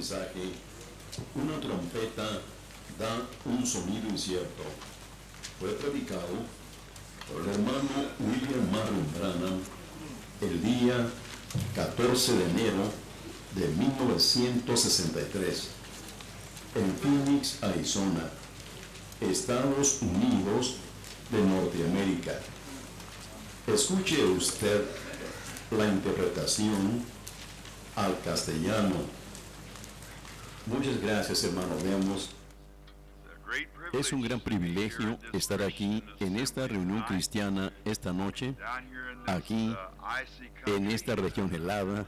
mensaje, una trompeta da un sonido incierto. Fue predicado por el hermano William Marion Branham el día 14 de enero de 1963 en Phoenix, Arizona, Estados Unidos de Norteamérica. Escuche usted la interpretación al castellano. Muchas gracias, hermano. Veamos. Es un gran privilegio estar aquí en esta reunión cristiana esta noche, aquí en esta región helada.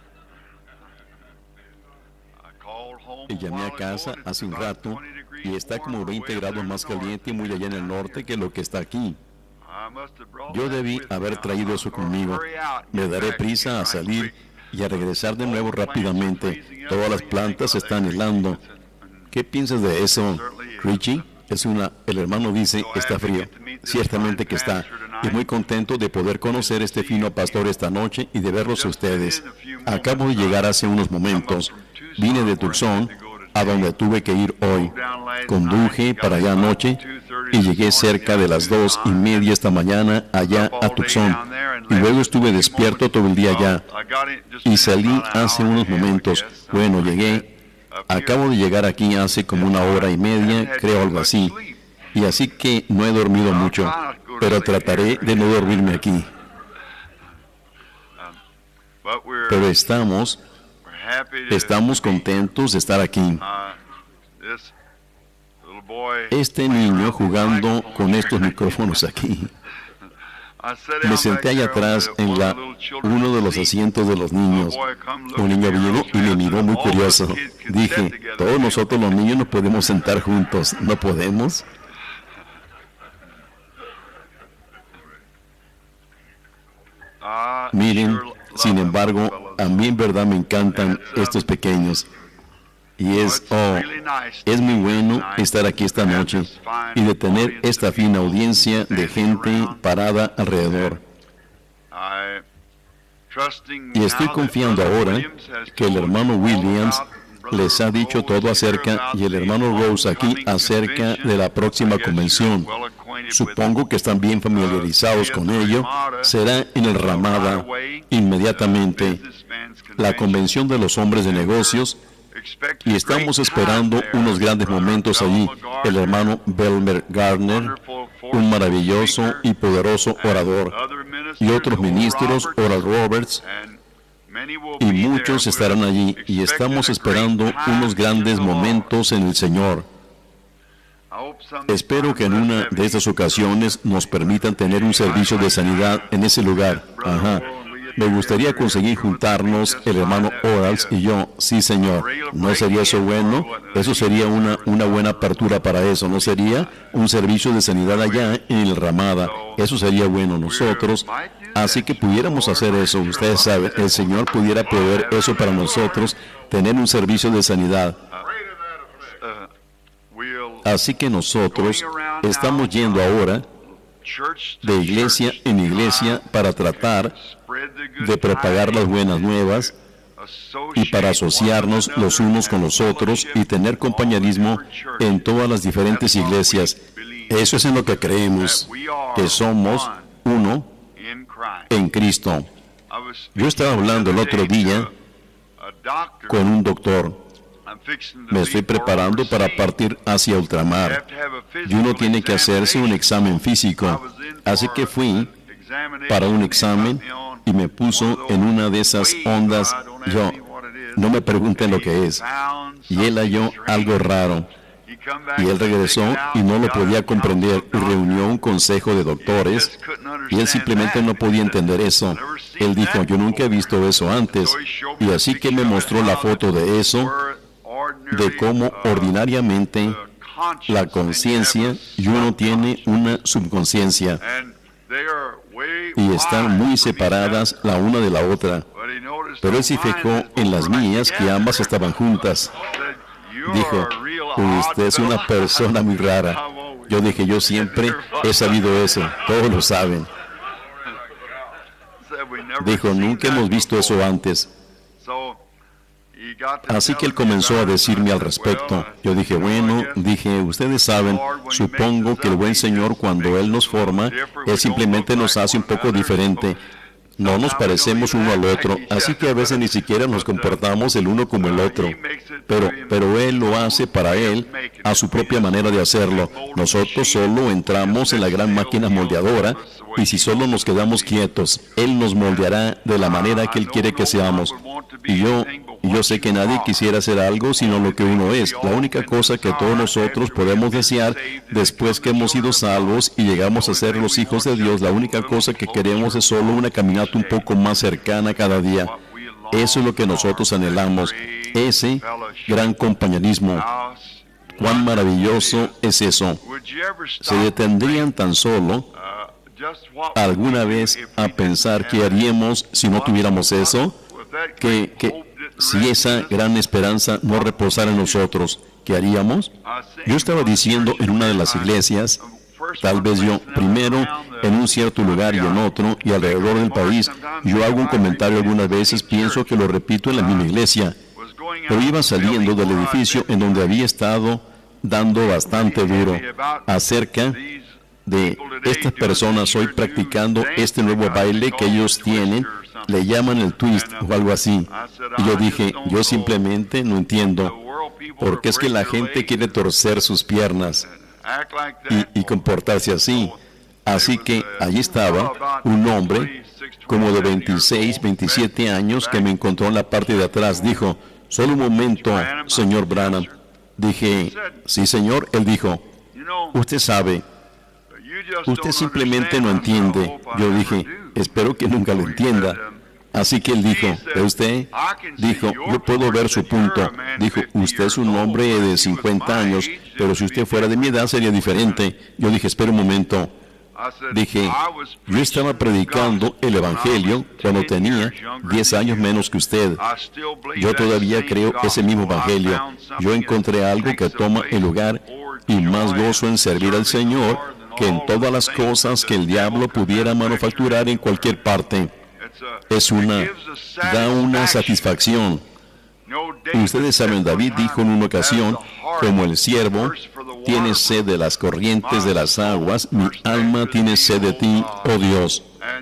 Y llamé a casa hace un rato y está como 20 grados más caliente y muy allá en el norte que lo que está aquí. Yo debí haber traído eso conmigo. Me daré prisa a salir y a regresar de nuevo rápidamente. Todas las plantas están helando. ¿Qué piensas de eso, Richie? El hermano dice, está frío. Ciertamente que está. Y muy contento de poder conocer este fino pastor esta noche y de verlos a ustedes. Acabo de llegar hace unos momentos. Vine de Tucson, a donde tuve que ir hoy. Conduje para allá anoche y llegué cerca de las 2:30 esta mañana allá a Tucson. Y luego estuve despierto todo el día allá. Y salí hace unos momentos. Bueno, acabo de llegar aquí hace como 1:30, creo, algo así. Y así que no he dormido mucho, pero trataré de no dormirme aquí. Pero estamos contentos de estar aquí. Este niño jugando con estos micrófonos aquí. Me senté allá atrás en uno de los asientos de los niños. Un niño vino y me miró muy curioso. Dije, todos nosotros los niños nos podemos sentar juntos, ¿no podemos? Miren, sin embargo, a mí en verdad me encantan estos pequeños. Y es muy bueno estar aquí esta noche y de tener esta fina audiencia de gente parada alrededor. Y estoy confiando ahora que el hermano Williams les ha dicho todo acerca, y el hermano Rose aquí acerca de la próxima convención. Supongo que están bien familiarizados con ello. Será en el Ramada inmediatamente, la convención de los hombres de negocios. Y estamos esperando unos grandes momentos allí. El hermano Belmer Gardner, un maravilloso y poderoso orador, y otros ministros, Oral Roberts, y muchos estarán allí. Y estamos esperando unos grandes momentos en el Señor. Espero que en una de estas ocasiones nos permitan tener un servicio de sanidad en ese lugar. Ajá. Me gustaría conseguir juntarnos el hermano Orals y yo. Sí, señor. ¿No sería eso bueno? Eso sería una buena apertura para eso. ¿No sería un servicio de sanidad allá en el Ramada? Eso sería bueno nosotros. Así que pudiéramos hacer eso. Ustedes saben, el Señor pudiera proveer eso para nosotros, tener un servicio de sanidad. Así que nosotros estamos yendo ahora de iglesia en iglesia para tratar de propagar las buenas nuevas y para asociarnos los unos con los otros y tener compañerismo en todas las diferentes iglesias. Eso es en lo que creemos, que somos uno en Cristo. Yo estaba hablando el otro día con un doctor. Me estoy preparando para partir hacia ultramar. Y uno tiene que hacerse un examen físico. Así que fui para un examen y me puso en una de esas ondas. No me pregunten lo que es. Y él halló algo raro. Y él regresó y no lo podía comprender. Y reunió un consejo de doctores. Y él simplemente no podía entender eso. Él dijo, yo nunca he visto eso antes. Y así que me mostró la foto de eso, de cómo ordinariamente la conciencia y uno tiene una subconsciencia y están muy separadas la una de la otra. Pero él se fijó en las mías, que ambas estaban juntas. Dijo, usted es una persona muy rara. Yo dije, yo siempre he sabido eso, todos lo saben. Dijo, nunca hemos visto eso antes. Así que él comenzó a decirme al respecto. Yo dije, bueno, ustedes saben, supongo que el buen Señor, cuando Él nos forma, Él simplemente nos hace un poco diferente. No nos parecemos uno al otro, así que a veces ni siquiera nos comportamos el uno como el otro. Pero Él lo hace para Él, a su propia manera de hacerlo. Nosotros solo entramos en la gran máquina moldeadora, y si solo nos quedamos quietos, Él nos moldeará de la manera que Él quiere que seamos. Y yo sé que nadie quisiera hacer algo sino lo que uno es. La única cosa que todos nosotros podemos desear después que hemos sido salvos y llegamos a ser los hijos de Dios, la única cosa que queremos es solo una caminata un poco más cercana cada día. Eso es lo que nosotros anhelamos, ese gran compañerismo. Cuán maravilloso es eso. ¿Se detendrían tan solo alguna vez a pensar qué haríamos si no tuviéramos eso? Que si esa gran esperanza no reposara en nosotros, ¿qué haríamos? Yo estaba diciendo en una de las iglesias, tal vez yo, primero en un cierto lugar y en otro, y alrededor del país, yo hago un comentario algunas veces, pienso que lo repito en la misma iglesia, pero iba saliendo del edificio en donde había estado dando bastante duro acerca de estas personas hoy practicando este nuevo baile que ellos tienen, le llaman el twist o algo así. Y yo dije, yo simplemente no entiendo, porque es que la gente quiere torcer sus piernas y comportarse así. Así que allí estaba un hombre como de 26, 27 años que me encontró en la parte de atrás. Dijo, solo un momento, señor Branham. Dije, sí, señor. Él dijo, usted sabe, usted simplemente no entiende. Yo dije, espero que nunca lo entienda. Así que él dijo, ¿ve usted? Dijo, yo puedo ver su punto. Dijo, usted es un hombre de 50 años, pero si usted fuera de mi edad sería diferente. Yo dije, espera un momento. Dije, yo estaba predicando el Evangelio cuando tenía 10 años menos que usted. Yo todavía creo ese mismo Evangelio. Yo encontré algo que toma el lugar y más gozo en servir al Señor que en todas las cosas que el diablo pudiera manufacturar en cualquier parte. Da una satisfacción. Ustedes saben, David dijo en una ocasión, como el siervo tiene sed de las corrientes de las aguas, mi alma tiene sed de ti, oh Dios.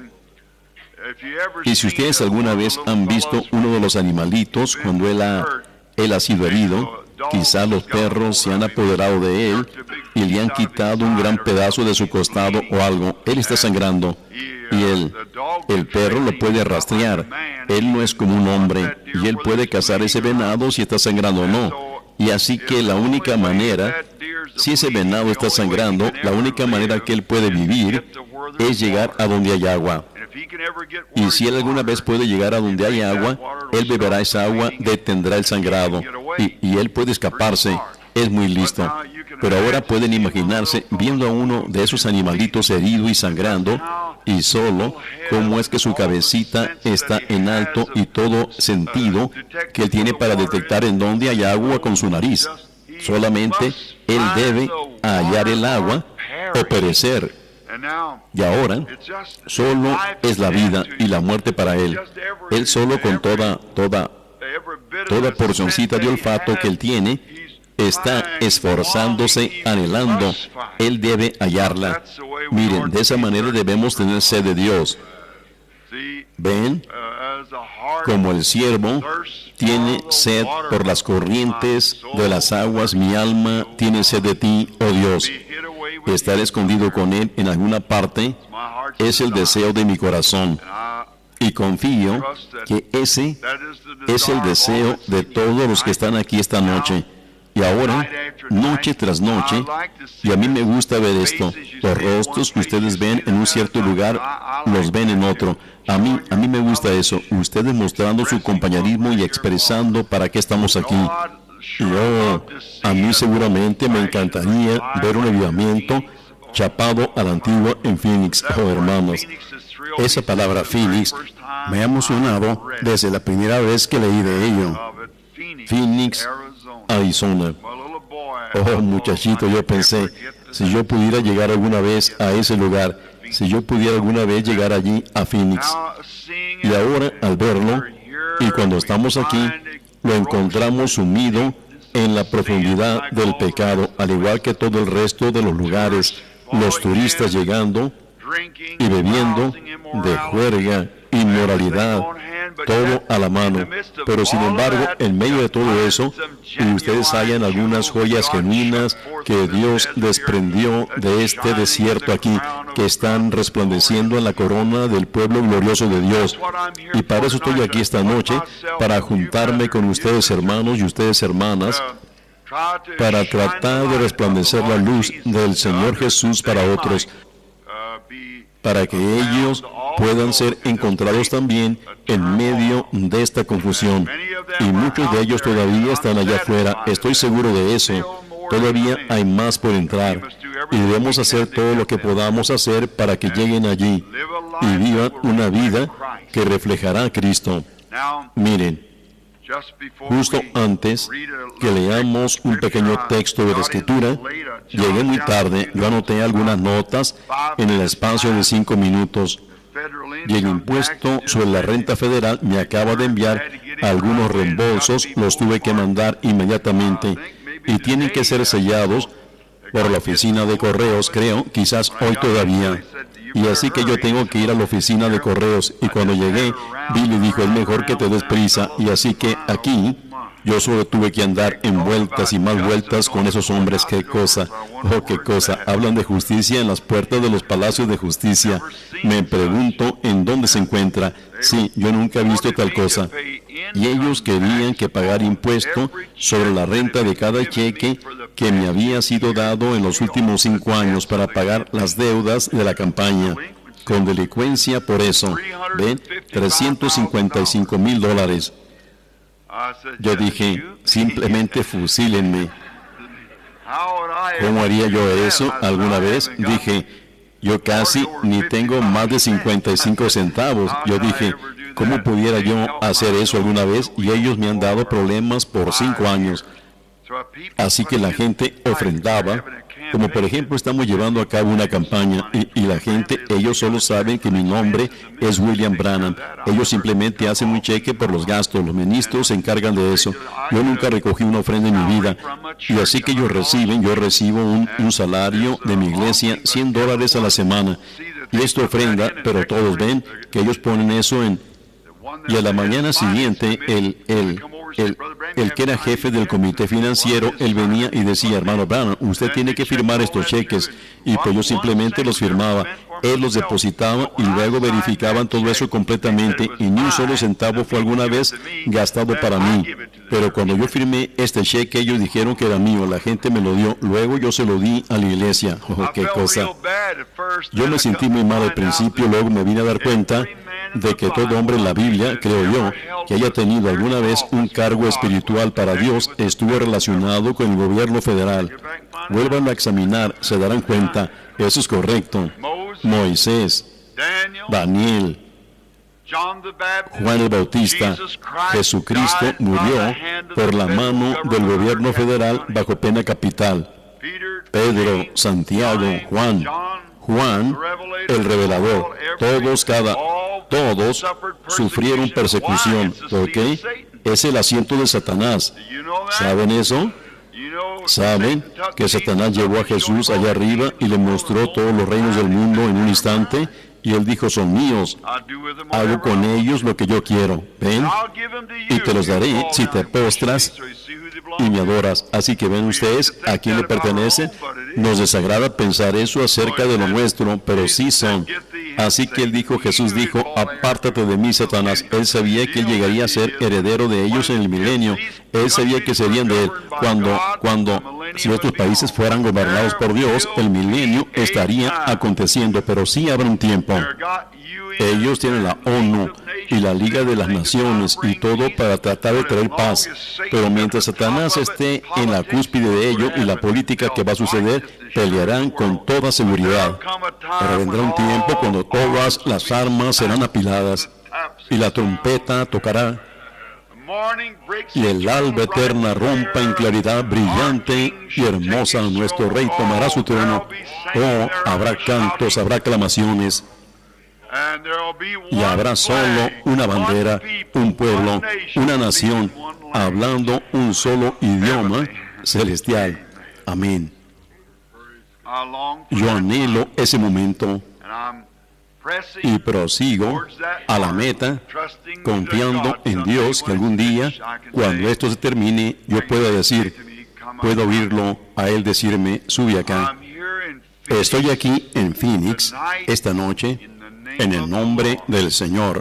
Y si ustedes alguna vez han visto uno de los animalitos cuando él ha sido herido, quizá los perros se han apoderado de él y le han quitado un gran pedazo de su costado o algo. Él está sangrando y el perro lo puede rastrear. Él no es como un hombre y él puede cazar ese venado si está sangrando o no. Y así que la única manera, si ese venado está sangrando, la única manera que él puede vivir es llegar a donde hay agua. Y si él alguna vez puede llegar a donde hay agua, él beberá esa agua, detendrá el sangrado y él puede escaparse. Es muy listo. Pero ahora pueden imaginarse viendo a uno de esos animalitos herido y sangrando y solo cómo es que su cabecita está en alto y todo sentido que él tiene para detectar en dónde hay agua con su nariz. Solamente él debe hallar el agua o perecer. Y ahora solo es la vida y la muerte para él. Él solo con toda porcioncita de olfato que él tiene, está esforzándose, anhelando. Él debe hallarla. Miren, de esa manera debemos tener sed de Dios. ¿Ven? Como el siervo tiene sed por las corrientes de las aguas, mi alma tiene sed de ti, oh Dios. Estar escondido con Él en alguna parte es el deseo de mi corazón. Y confío que ese es el deseo de todos los que están aquí esta noche. Y ahora, noche tras noche, y a mí me gusta ver esto, los rostros que ustedes ven en un cierto lugar, los ven en otro. A mí me gusta eso, ustedes mostrando su compañerismo y expresando para qué estamos aquí. A mí seguramente me encantaría ver un avivamiento chapado a la antigua en Phoenix. Oh, hermanos, esa palabra Phoenix me ha emocionado desde la primera vez que leí de ello. Phoenix, Arizona. Oh, muchachito, yo pensé, si yo pudiera llegar alguna vez a ese lugar, si yo pudiera alguna vez llegar allí a Phoenix. Y ahora, al verlo, y cuando estamos aquí, lo encontramos sumido en la profundidad del pecado, al igual que todo el resto de los lugares, los turistas llegando y bebiendo de juerga, inmoralidad, todo a la mano. Pero sin embargo, en medio de todo eso, y ustedes hallan algunas joyas genuinas que Dios desprendió de este desierto aquí, que están resplandeciendo en la corona del pueblo glorioso de Dios. Y para eso estoy aquí esta noche, para juntarme con ustedes hermanos y ustedes hermanas, para tratar de resplandecer la luz del Señor Jesús para otros, para que ellos puedan ser encontrados también en medio de esta confusión. Y muchos de ellos todavía están allá afuera, estoy seguro de eso. Todavía hay más por entrar, y debemos hacer todo lo que podamos hacer para que lleguen allí y vivan una vida que reflejará a Cristo. Miren, justo antes que leamos un pequeño texto de la Escritura, llegué muy tarde, yo anoté algunas notas en el espacio de 5 minutos, y el impuesto sobre la renta federal me acaba de enviar algunos reembolsos, los tuve que mandar inmediatamente, y tienen que ser sellados por la oficina de correos, creo, quizás hoy todavía. Y así que yo tengo que ir a la oficina de correos. Y cuando llegué, Billy dijo, es mejor que te des prisa. Y así que aquí, yo solo tuve que andar en vueltas y más vueltas con esos hombres. ¡Qué cosa! ¡Oh, qué cosa! Hablan de justicia en las puertas de los palacios de justicia. Me pregunto en dónde se encuentra. Sí, yo nunca he visto tal cosa. Y ellos querían que pagar impuesto sobre la renta de cada cheque que me había sido dado en los últimos 5 años para pagar las deudas de la campaña. Con delincuencia por eso. ¿Ven? $355,000. Yo dije, simplemente fusílenme. ¿Cómo haría yo eso alguna vez? Dije, yo casi ni tengo más de 55 centavos. Yo dije, ¿cómo pudiera yo hacer eso alguna vez? Y ellos me han dado problemas por 5 años. Así que la gente ofrendaba, como por ejemplo estamos llevando a cabo una campaña y la gente, ellos solo saben que mi nombre es William Branham. Ellos simplemente hacen un cheque por los gastos, los ministros se encargan de eso. Yo nunca recogí una ofrenda en mi vida. Y así que yo recibo un salario de mi iglesia, $100 a la semana. Y esto ofrenda, pero todos ven que ellos ponen eso en... Y a la mañana siguiente, el que era jefe del comité financiero, él venía y decía, hermano Branham, usted tiene que firmar estos cheques. Y pues yo simplemente los firmaba. Él los depositaba y luego verificaban todo eso completamente, y ni un solo centavo fue alguna vez gastado para mí. Pero cuando yo firmé este cheque, ellos dijeron que era mío, la gente me lo dio, luego yo se lo di a la iglesia. Oh, qué cosa. Yo me sentí muy mal al principio, luego me vine a dar cuenta de que todo hombre en la Biblia, creo yo, que haya tenido alguna vez un cargo espiritual para Dios, estuvo relacionado con el gobierno federal. Vuelvan a examinar, se darán cuenta, eso es correcto. Moisés, Daniel, Juan el Bautista, Jesucristo murió por la mano del gobierno federal bajo pena capital. Pedro, Santiago, Juan, el revelador, todos sufrieron persecución, ¿ok? Es el asiento de Satanás. ¿Saben eso? ¿Saben que Satanás llevó a Jesús allá arriba y le mostró todos los reinos del mundo en un instante? Y él dijo, son míos, hago con ellos lo que yo quiero. ¿Ven? Y te los daré si te postras y me adoras. Así que ven ustedes, ¿a quién le pertenece? Nos desagrada pensar eso acerca de lo nuestro, pero sí son. Así que Jesús dijo, apártate de mí, Satanás. Él sabía que él llegaría a ser heredero de ellos en el milenio. Él sabía que serían de él. Si otros países fueran gobernados por Dios, el milenio estaría aconteciendo, pero sí habrá un tiempo. Ellos tienen la ONU y la Liga de las Naciones y todo para tratar de traer paz. Pero mientras Satanás esté en la cúspide de ello y la política que va a suceder, pelearán con toda seguridad. Pero vendrá un tiempo cuando todas las armas serán apiladas y la trompeta tocará y el alba eterna rompa en claridad brillante y hermosa. Nuestro Rey tomará su trono. Oh, habrá cantos, habrá aclamaciones. y habrá solo una bandera, un pueblo, una nación, hablando un solo idioma celestial. Amén. Yo anhelo ese momento y prosigo a la meta, confiando en Dios que algún día, cuando esto se termine, yo pueda decir, puedo oírlo a Él decirme, sube acá. Estoy aquí en Phoenix esta noche en el nombre del Señor.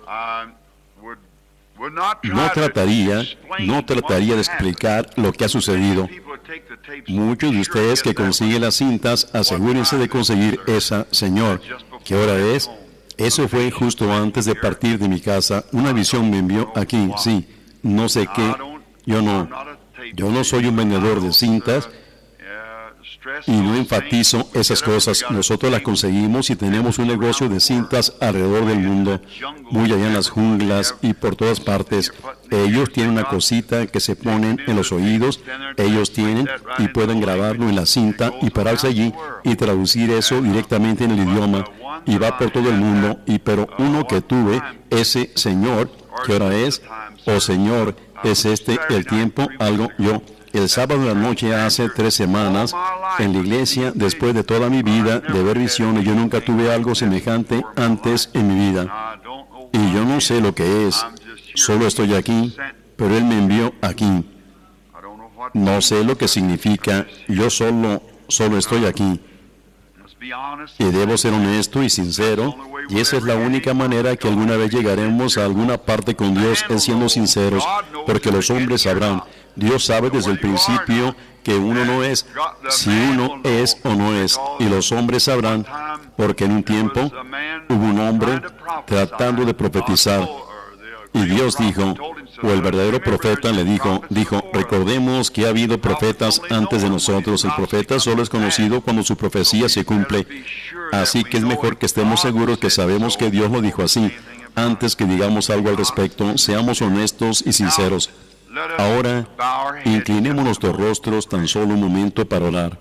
No trataría de explicar lo que ha sucedido. Muchos de ustedes que consiguen las cintas, asegúrense de conseguir esa. Señor, ¿qué hora es? Eso fue justo antes de partir de mi casa. Una visión me envió aquí, sí. No sé qué. Yo no soy un vendedor de cintas y no enfatizo esas cosas. Nosotros las conseguimos y tenemos un negocio de cintas alrededor del mundo, muy allá en las junglas y por todas partes. Ellos tienen una cosita que se ponen en los oídos, ellos tienen y pueden grabarlo en la cinta y pararse allí y traducir eso directamente en el idioma y va por todo el mundo. Pero uno que tuve, ese Señor, ¿qué hora es? Oh Señor, ¿es este el tiempo? Algo yo. El sábado de la noche hace 3 semanas, en la iglesia, después de toda mi vida de ver visiones, yo nunca tuve algo semejante antes en mi vida. Y yo no sé lo que es, solo estoy aquí, pero Él me envió aquí. No sé lo que significa, yo solo estoy aquí. Y debo ser honesto y sincero, y esa es la única manera que alguna vez llegaremos a alguna parte con Dios, es siendo sinceros, porque los hombres sabrán. Dios sabe desde el principio que uno no es, si uno es o no es, y los hombres sabrán, porque en un tiempo hubo un hombre tratando de profetizar, y Dios dijo, o el verdadero profeta le dijo, recordemos que ha habido profetas antes de nosotros. El profeta solo es conocido cuando su profecía se cumple. Así que es mejor que estemos seguros que sabemos que Dios lo dijo así, antes que digamos algo al respecto. Seamos honestos y sinceros. Ahora, inclinemos nuestros rostros tan solo un momento para orar.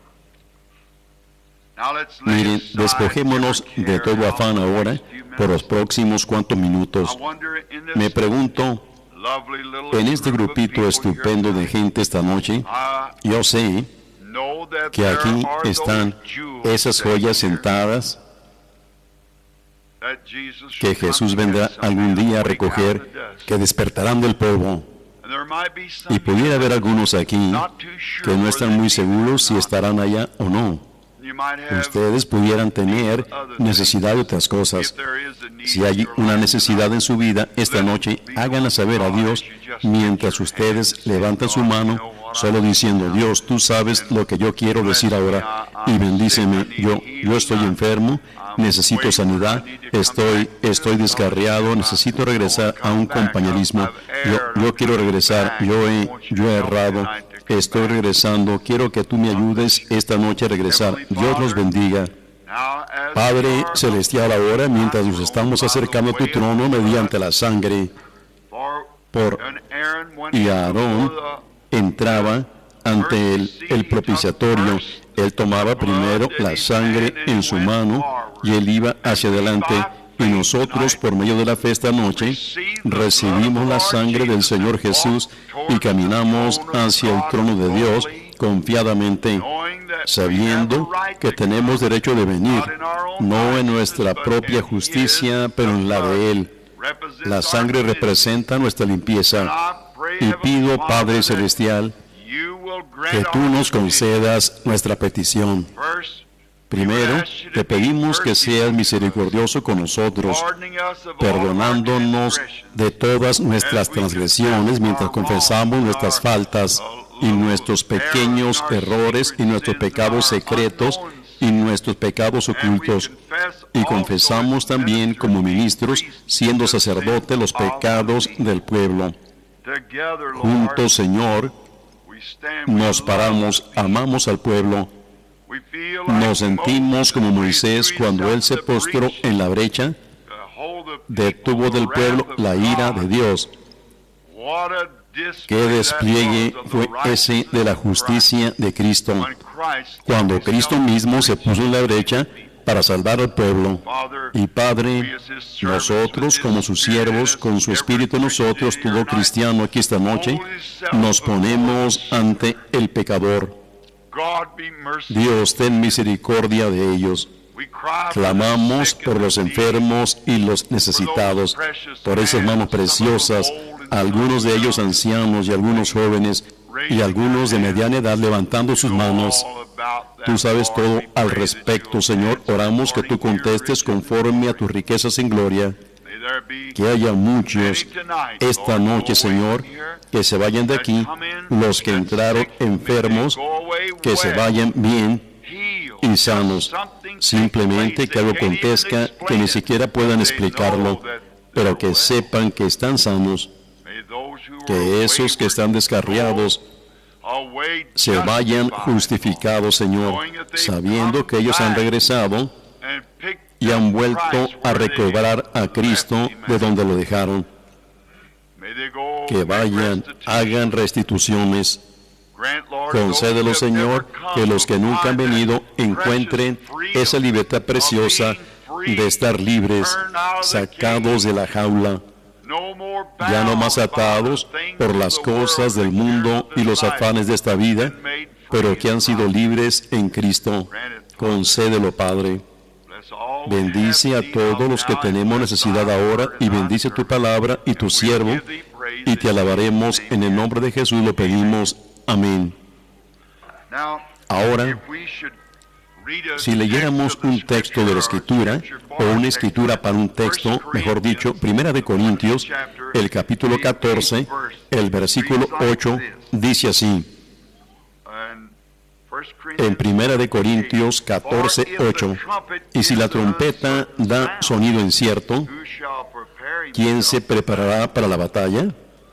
Miren, despojémonos de todo afán ahora por los próximos cuantos minutos. Me pregunto, en este grupito estupendo de gente esta noche, yo sé que aquí están esas joyas sentadas que Jesús vendrá algún día a recoger, que despertarán del polvo. Y pudiera haber algunos aquí que no están muy seguros si estarán allá o no. Ustedes pudieran tener necesidad de otras cosas. Si hay una necesidad en su vida esta noche, háganla saber a Dios mientras ustedes levantan su mano, solo diciendo, Dios, tú sabes lo que yo quiero decir ahora y bendíceme. Yo estoy enfermo, necesito sanidad, estoy descarriado, necesito regresar a un compañerismo. Yo quiero regresar, yo he errado. Estoy regresando, quiero que tú me ayudes esta noche a regresar. Dios los bendiga. Padre Celestial, ahora, mientras nos estamos acercando a tu trono mediante la sangre, y Aarón entraba ante el propiciatorio, él tomaba primero la sangre en su mano y él iba hacia adelante. Y nosotros, por medio de la fe esta noche, recibimos la sangre del Señor Jesús y caminamos hacia el trono de Dios confiadamente, sabiendo que tenemos derecho de venir, no en nuestra propia justicia, pero en la de Él. La sangre representa nuestra limpieza. Y pido, Padre Celestial, que tú nos concedas nuestra petición. Primero, te pedimos que seas misericordioso con nosotros, perdonándonos de todas nuestras transgresiones mientras confesamos nuestras faltas y nuestros pequeños errores y nuestros pecados secretos y nuestros pecados ocultos. Y confesamos también como ministros, siendo sacerdotes, los pecados del pueblo. Juntos, Señor, nos paramos, amamos al pueblo. Nos sentimos como Moisés cuando él se postró en la brecha, detuvo del pueblo la ira de Dios. ¿Qué despliegue fue ese de la justicia de Cristo? Cuando Cristo mismo se puso en la brecha, para salvar al pueblo. Y Padre, nosotros como sus siervos, con su espíritu en nosotros, todo cristiano aquí esta noche, nos ponemos ante el pecador. Dios, ten misericordia de ellos. Clamamos por los enfermos y los necesitados, por esas manos preciosas, algunos de ellos ancianos y algunos jóvenes, y algunos de mediana edad levantando sus manos. Tú sabes todo al respecto, Señor. Oramos que tú contestes conforme a tus riquezas en gloria. Que haya muchos esta noche, Señor, que se vayan de aquí, los que entraron enfermos, que se vayan bien y sanos. Simplemente que algo acontezca que ni siquiera puedan explicarlo, pero que sepan que están sanos. Que esos que están descarriados se vayan justificados, Señor, sabiendo que ellos han regresado y han vuelto a recobrar a Cristo de donde lo dejaron. Que vayan, hagan restituciones. Concédelo, Señor, que los que nunca han venido encuentren esa libertad preciosa de estar libres, sacados de la jaula, ya no más atados por las cosas del mundo y los afanes de esta vida, pero que han sido libres en Cristo. Concédelo, Padre. Bendice a todos los que tenemos necesidad ahora y bendice tu palabra y tu siervo, y te alabaremos en el nombre de Jesús, lo pedimos. Amén. Ahora, si leyéramos un texto de la Escritura, o una escritura para un texto, mejor dicho, Primera de Corintios, el capítulo 14, el versículo 8, dice así. En Primera de Corintios 14, 8, y si la trompeta da sonido incierto, ¿quién se preparará para la batalla?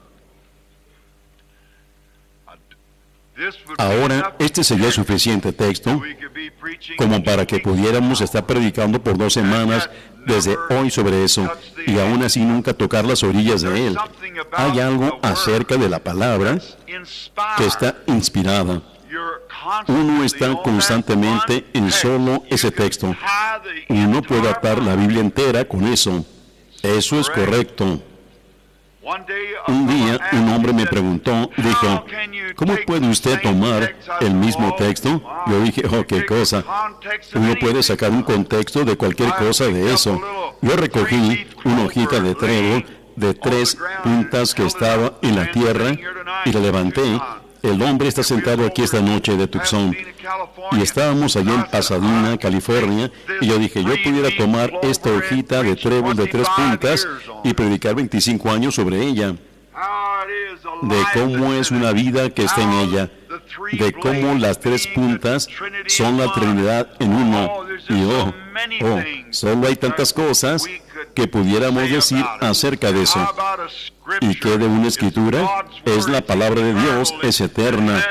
Ahora, este sería suficiente texto como para que pudiéramos estar predicando por 2 semanas desde hoy sobre eso, y aún así nunca tocar las orillas de él. Hay algo acerca de la palabra que está inspirada. Uno está constantemente en solo ese texto. Uno puede atar la Biblia entera con eso. Eso es correcto. Un día un hombre me preguntó, dijo, ¿cómo puede usted tomar el mismo texto? Yo dije, oh, qué cosa. Uno puede sacar un contexto de cualquier cosa de eso. Yo recogí una hojita de trébol de 3 puntas que estaba en la tierra y la levanté. El hombre está sentado aquí esta noche de Tucson, y estábamos allá en Pasadena, California, y yo dije, yo pudiera tomar esta hojita de trébol de 3 puntas y predicar 25 años sobre ella, de cómo es una vida que está en ella, de cómo las 3 puntas son la Trinidad en uno, y solo hay tantas cosas que pudiéramos decir acerca de eso. ¿Y qué de una escritura? Es la palabra de Dios, es eterna,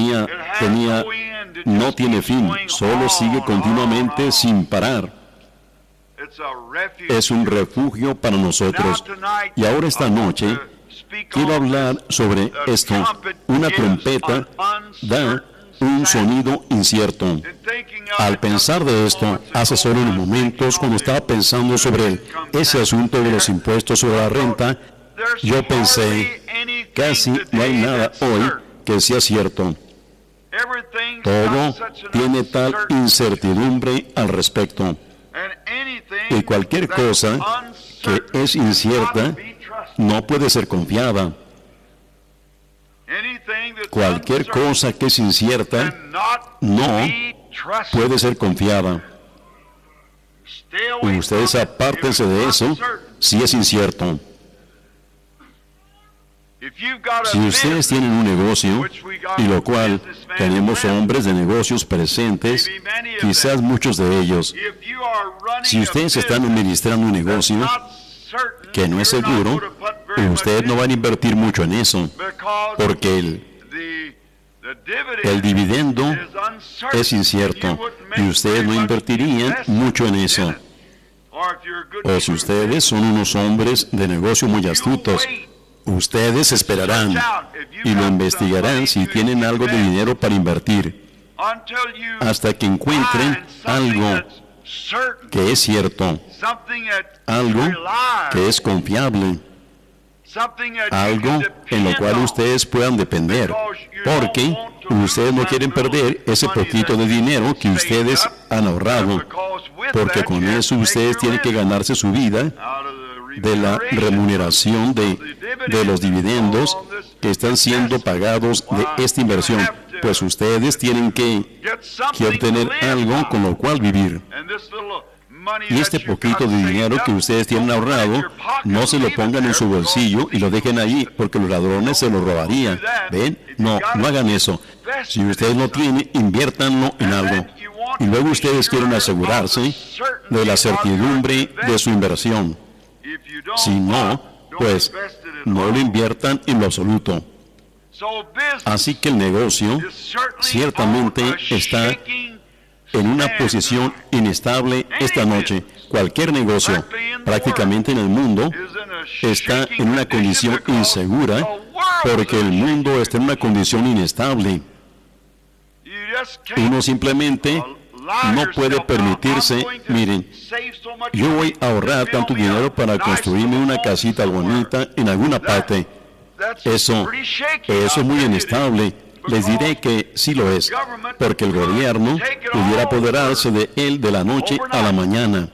no tiene fin, solo sigue continuamente sin parar. Es un refugio para nosotros. Y ahora esta noche quiero hablar sobre esto. Una trompeta da un sonido incierto. Al pensar de esto, hace solo unos momentos, cuando estaba pensando sobre ese asunto de los impuestos sobre la renta, yo pensé, casi no hay nada hoy que sea cierto. Todo tiene tal incertidumbre al respecto. Y cualquier cosa que es incierta no puede ser confiada. Cualquier cosa que es incierta no puede ser confiada. Y ustedes apártense de eso si es incierto. Si ustedes tienen un negocio, y lo cual tenemos hombres de negocios presentes, quizás muchos de ellos, si ustedes están administrando un negocio que no es seguro, ustedes no van a invertir mucho en eso, porque el dividendo es incierto, y ustedes no invertirían mucho en eso. O si ustedes son unos hombres de negocio muy astutos, ustedes esperarán y lo investigarán si tienen algo de dinero para invertir, hasta que encuentren algo que es cierto, algo que es confiable, algo en lo cual ustedes puedan depender, porque ustedes no quieren perder ese poquito de dinero que ustedes han ahorrado, porque con eso ustedes tienen que ganarse su vida de la remuneración de los dividendos que están siendo pagados de esta inversión, pues ustedes tienen que obtener algo con lo cual vivir. Y este poquito de dinero que ustedes tienen ahorrado, no se lo pongan en su bolsillo y lo dejen ahí, porque los ladrones se lo robarían. ¿Ven? No hagan eso. Si ustedes no tienen, inviértanlo en algo. Y luego ustedes quieren asegurarse de la certidumbre de su inversión. Si no, pues no lo inviertan en lo absoluto. Así que el negocio ciertamente está en una posición inestable esta noche. Cualquier negocio prácticamente en el mundo está en una condición insegura, porque el mundo está en una condición inestable. Uno simplemente no puede permitirse, miren, yo voy a ahorrar tanto dinero para construirme una casita bonita en alguna parte. Eso es muy inestable. Les diré que sí lo es, porque el gobierno pudiera apoderarse de él de la noche a la mañana.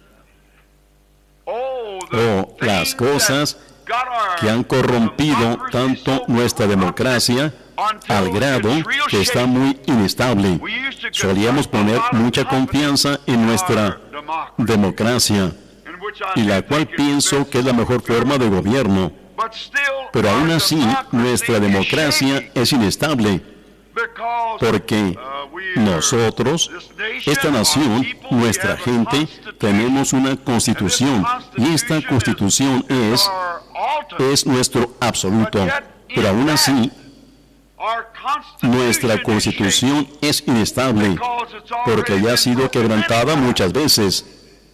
Las cosas que han corrompido tanto nuestra democracia al grado que está muy inestable. Solíamos poner mucha confianza en nuestra democracia, y la cual pienso que es la mejor forma de gobierno. Pero aún así, nuestra democracia es inestable, porque nosotros, esta nación, nuestra gente, tenemos una constitución, y esta constitución es nuestro absoluto. Pero aún así, nuestra constitución es inestable, porque ya ha sido quebrantada muchas veces.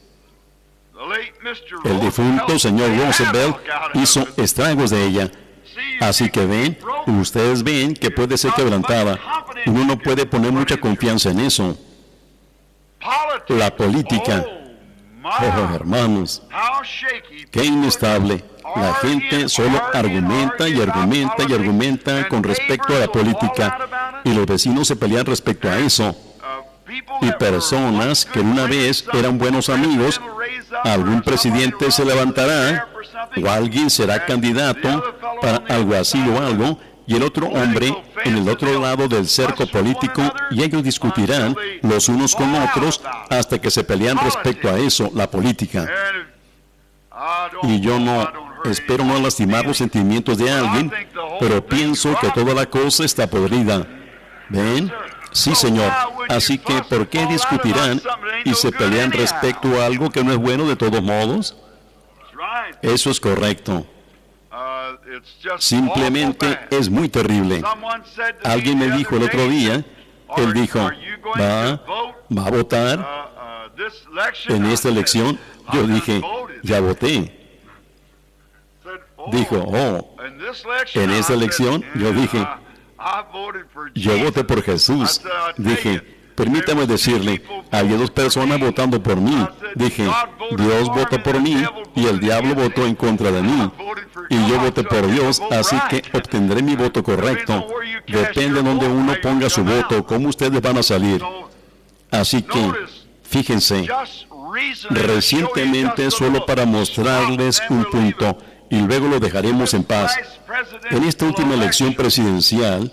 El difunto señor Roosevelt hizo estragos de ella. Así que ustedes ven que puede ser quebrantada. Uno no puede poner mucha confianza en eso. La política, hermanos, qué inestable. La gente solo argumenta y argumenta y argumenta con respecto a la política, y los vecinos se pelean respecto a eso. Y personas que una vez eran buenos amigos, algún presidente se levantará, o alguien será candidato para alguacil o algo, y el otro hombre en el otro lado del cerco político, y ellos discutirán los unos con otros hasta que se pelean respecto a eso, la política. Y yo espero no lastimar los sentimientos de alguien, pero pienso que toda la cosa está podrida. ¿Ven? Sí, señor. Así que, ¿por qué discutirán y se pelean respecto a algo que no es bueno de todos modos? Eso es correcto. Simplemente es muy terrible. Alguien me dijo el otro día, él dijo, ¿va a votar en esta elección? Yo dije, ya voté. Dijo, en esta elección, yo dije, yo voté por Jesús. Dije, permítame decirle, había dos personas votando por mí. Dije, Dios votó por mí y el diablo votó en contra de mí. Y yo voté por Dios, así que obtendré mi voto correcto. Depende de donde uno ponga su voto, cómo ustedes van a salir. Así que, fíjense, recientemente, solo para mostrarles un punto, y luego lo dejaremos en paz. En esta última elección presidencial,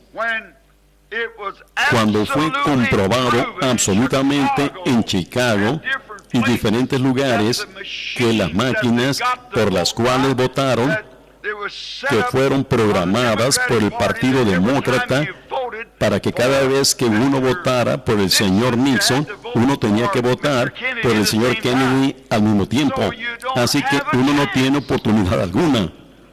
cuando fue comprobado absolutamente en Chicago y diferentes lugares que las máquinas por las cuales votaron, que fueron programadas por el Partido Demócrata para que cada vez que uno votara por el señor Nixon, uno tenía que votar por el señor Kennedy al mismo tiempo. Así que uno no tiene oportunidad alguna.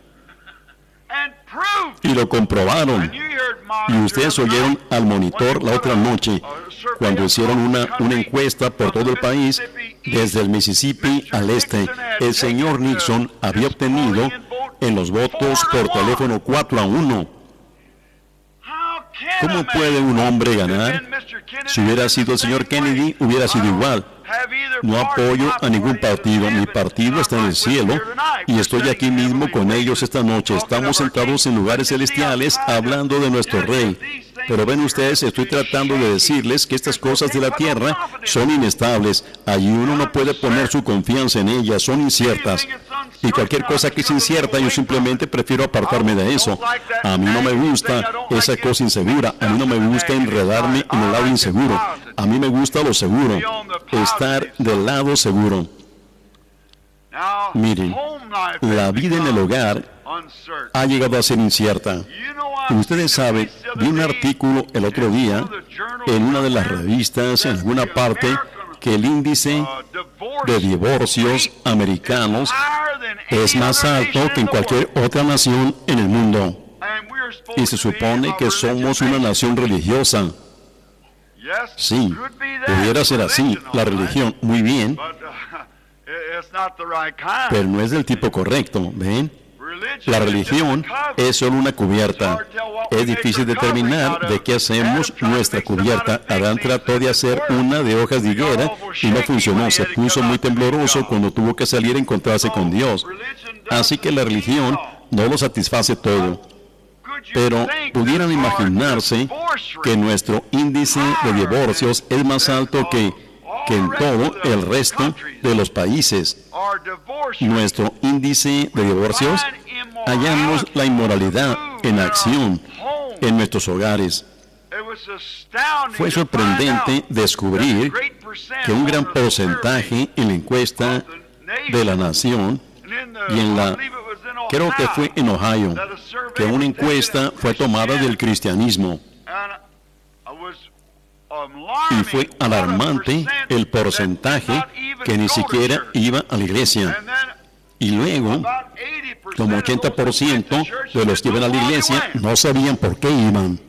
Y lo comprobaron. Y ustedes oyeron al monitor la otra noche, cuando hicieron una encuesta por todo el país, desde el Mississippi al este. El señor Nixon había obtenido en los votos por teléfono 4-1. ¿Cómo puede un hombre ganar? Si hubiera sido el señor Kennedy, hubiera sido igual. No apoyo a ningún partido. Mi partido está en el cielo y estoy aquí mismo con ellos esta noche. Estamos sentados en lugares celestiales hablando de nuestro Rey. Pero ven ustedes, estoy tratando de decirles que estas cosas de la tierra son inestables. Allí uno no puede poner su confianza en ellas, son inciertas. Y cualquier cosa que es incierta, yo simplemente prefiero apartarme de eso. A mí no me gusta esa cosa insegura. A mí no me gusta enredarme en el lado inseguro. A mí me gusta lo seguro, estar del lado seguro. Miren, la vida en el hogar ha llegado a ser incierta. Ustedes saben, vi un artículo el otro día en una de las revistas, en alguna parte, que el índice de divorcios americanos es más alto que en cualquier otra nación en el mundo. Y se supone que somos una nación religiosa. Sí, pudiera ser así, la religión, muy bien, pero no es del tipo correcto, ¿ven? La religión es solo una cubierta. Es difícil determinar de qué hacemos nuestra cubierta. Adán trató de hacer una de hojas de higuera y no funcionó. Se puso muy tembloroso cuando tuvo que salir a encontrarse con Dios. Así que la religión no lo satisface todo. Pero pudieran imaginarse que nuestro índice de divorcios es más alto que en todo el resto de los países. Nuestro índice de divorcios, hallamos la inmoralidad en acción en nuestros hogares. Fue sorprendente descubrir que un gran porcentaje en la encuesta de la nación y creo que fue en Ohio, que una encuesta fue tomada del cristianismo. Y fue alarmante el porcentaje que ni siquiera iba a la iglesia. Y luego, como 80% de los que iban a la iglesia no sabían por qué iban.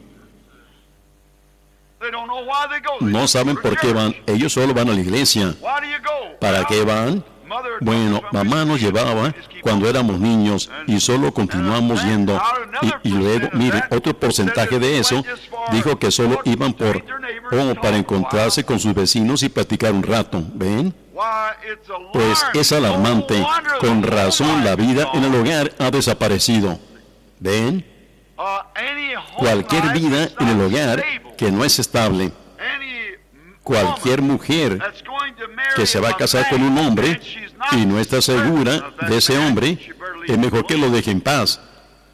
No saben por qué van. Ellos solo van a la iglesia. ¿Para qué van? Bueno, mamá nos llevaba cuando éramos niños y solo continuamos yendo. Y luego, mire, otro porcentaje de eso dijo que solo iban para encontrarse con sus vecinos y platicar un rato. ¿Ven? Pues es alarmante. Con razón, la vida en el hogar ha desaparecido. ¿Ven? Cualquier vida en el hogar que no es estable. Cualquier mujer que se va a casar con un hombre y no está segura de ese hombre, es mejor que lo deje en paz.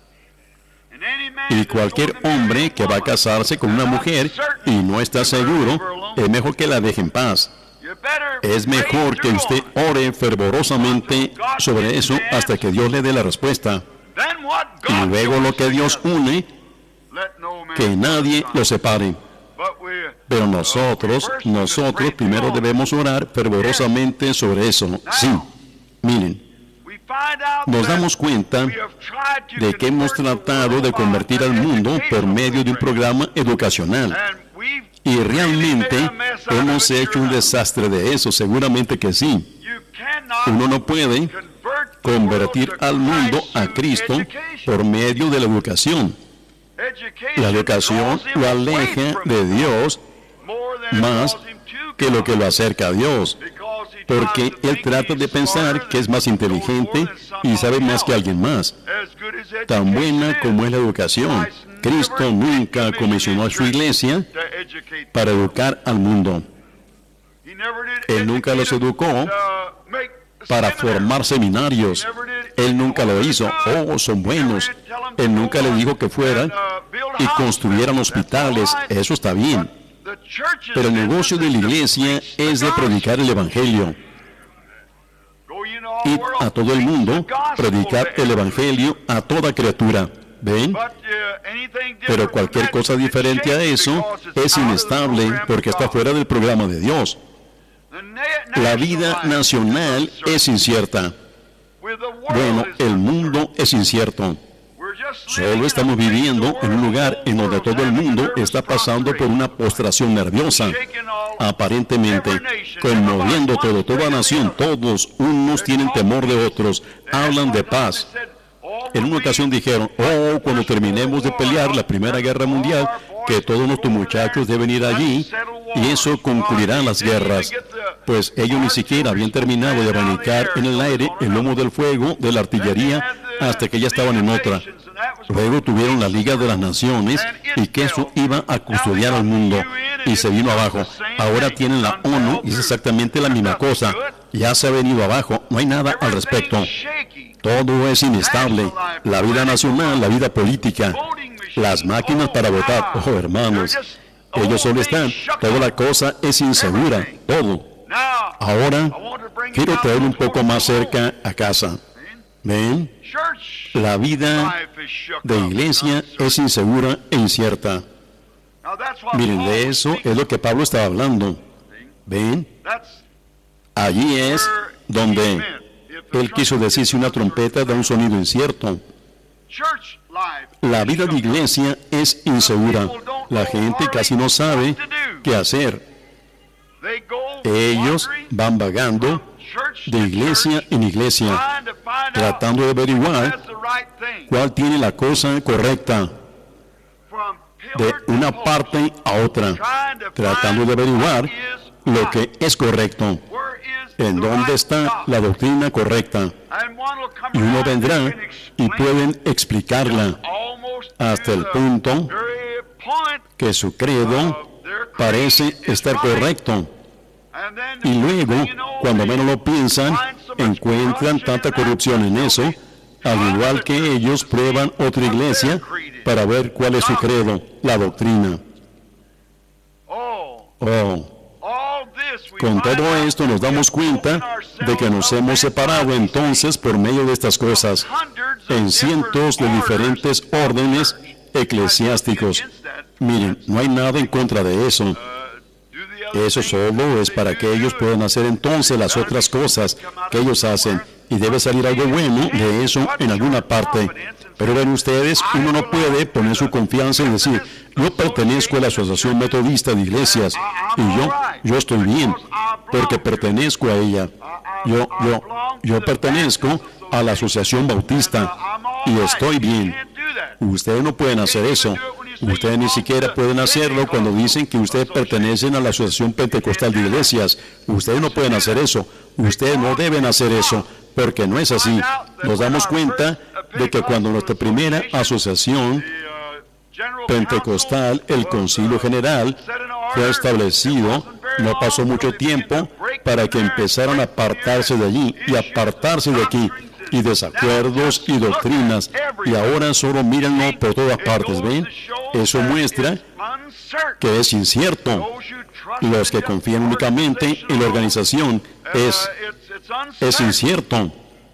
Y cualquier hombre que va a casarse con una mujer y no está seguro, es mejor que la deje en paz. Es mejor que usted ore fervorosamente sobre eso hasta que Dios le dé la respuesta. Y luego lo que Dios une, que nadie lo separe. Pero nosotros primero debemos orar fervorosamente sobre eso. Sí, miren, nos damos cuenta de que hemos tratado de convertir al mundo por medio de un programa educacional. Y realmente hemos hecho un desastre de eso, seguramente que sí. Uno no puede convertir al mundo a Cristo por medio de la educación. La educación lo aleja de Dios más que lo que lo acerca a Dios, porque él trata de pensar que es más inteligente y sabe más que alguien más. Tan buena como es la educación, Cristo nunca comisionó a su iglesia para educar al mundo. Él nunca los educó para formar seminarios. Él nunca lo hizo. Oh, son buenos. Él nunca le dijo que fueran y construyeran hospitales. Eso está bien. Pero el negocio de la iglesia es de predicar el Evangelio. Ir a todo el mundo, predicar el Evangelio a toda criatura. ¿Ven? Pero cualquier cosa diferente a eso es inestable porque está fuera del programa de Dios. La vida nacional es incierta. Bueno, el mundo es incierto. Solo estamos viviendo en un lugar en donde todo el mundo está pasando por una postración nerviosa, aparentemente conmoviendo toda nación. Todos unos tienen temor de otros, hablan de paz. En una ocasión dijeron, oh, cuando terminemos de pelear la Primera Guerra Mundial, que todos nuestros muchachos deben ir allí y eso concluirá las guerras. pues ellos ni siquiera habían terminado de abanicar en el aire el lomo del fuego de la artillería hasta que ya estaban en otra. Luego tuvieron la Liga de las Naciones y que eso iba a custodiar al mundo y se vino abajo. Ahora tienen la ONU y es exactamente la misma cosa. Ya se ha venido abajo, no hay nada al respecto. Todo es inestable. La vida nacional, la vida política, las máquinas para votar. Oh, hermanos, ellos solo están. Toda la cosa es insegura, todo. Ahora, quiero traer un poco más cerca a casa. ¿Ven? La vida de iglesia es insegura e incierta. Miren, de eso es lo que Pablo estaba hablando. ¿Ven? Allí es donde él quiso decir si una trompeta da un sonido incierto. La vida de iglesia es insegura. La gente casi no sabe qué hacer. Ellos van vagando de iglesia en iglesia, tratando de averiguar cuál tiene la cosa correcta, de una parte a otra, tratando de averiguar lo que es correcto, en dónde está la doctrina correcta. Y uno vendrá y pueden explicarla hasta el punto que su credo parece estar correcto. Y luego, cuando menos lo piensan, encuentran tanta corrupción en eso, al igual que ellos prueban otra iglesia para ver cuál es su credo, la doctrina. Con todo esto nos damos cuenta de que nos hemos separado entonces por medio de estas cosas en cientos de diferentes órdenes eclesiásticos. Miren, no hay nada en contra de eso. Eso solo es para que ellos puedan hacer entonces las otras cosas que ellos hacen. Y debe salir algo bueno de eso en alguna parte. Pero ven ustedes, uno no puede poner su confianza en decir, yo pertenezco a la Asociación Metodista de Iglesias y yo estoy bien, porque pertenezco a ella. Yo pertenezco a la Asociación Bautista y estoy bien. Ustedes no pueden hacer eso. Ustedes ni siquiera pueden hacerlo cuando dicen que ustedes pertenecen a la Asociación Pentecostal de Iglesias. Ustedes no pueden hacer eso. Ustedes no deben hacer eso, porque no es así. Nos damos cuenta de que cuando nuestra primera asociación pentecostal, el Concilio General, fue establecido, no pasó mucho tiempo para que empezaran a apartarse de allí y apartarse de aquí, y desacuerdos y doctrinas, y ahora solo mírenlo por todas partes. ¿Ven? Eso muestra que es incierto. Los que confían únicamente en la organización es incierto.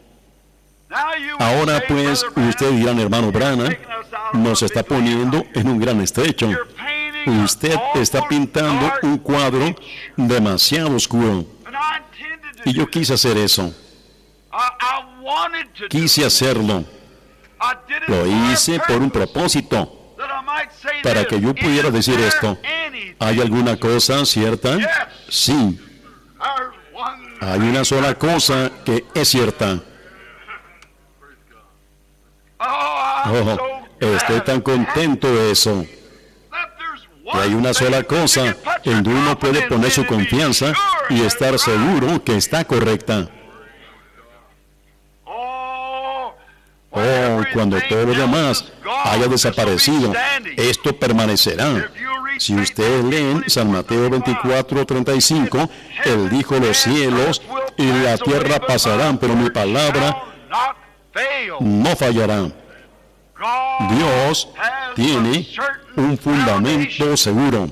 Ahora pues, ustedes dirán, hermano Branham, nos está poniendo en un gran estrecho. Usted está pintando un cuadro demasiado oscuro. Y yo quise hacer eso. Quise hacerlo. Lo hice por un propósito, para que yo pudiera decir esto. ¿Hay alguna cosa cierta? Sí. Hay una sola cosa que es cierta. Estoy tan contento de eso. Que hay una sola cosa en donde uno puede poner su confianza y estar seguro que está correcta. Cuando todo lo demás haya desaparecido, esto permanecerá. Si ustedes leen San Mateo 24:35, Él dijo, los cielos y la tierra pasarán, pero mi palabra no fallará. Dios tiene un fundamento seguro.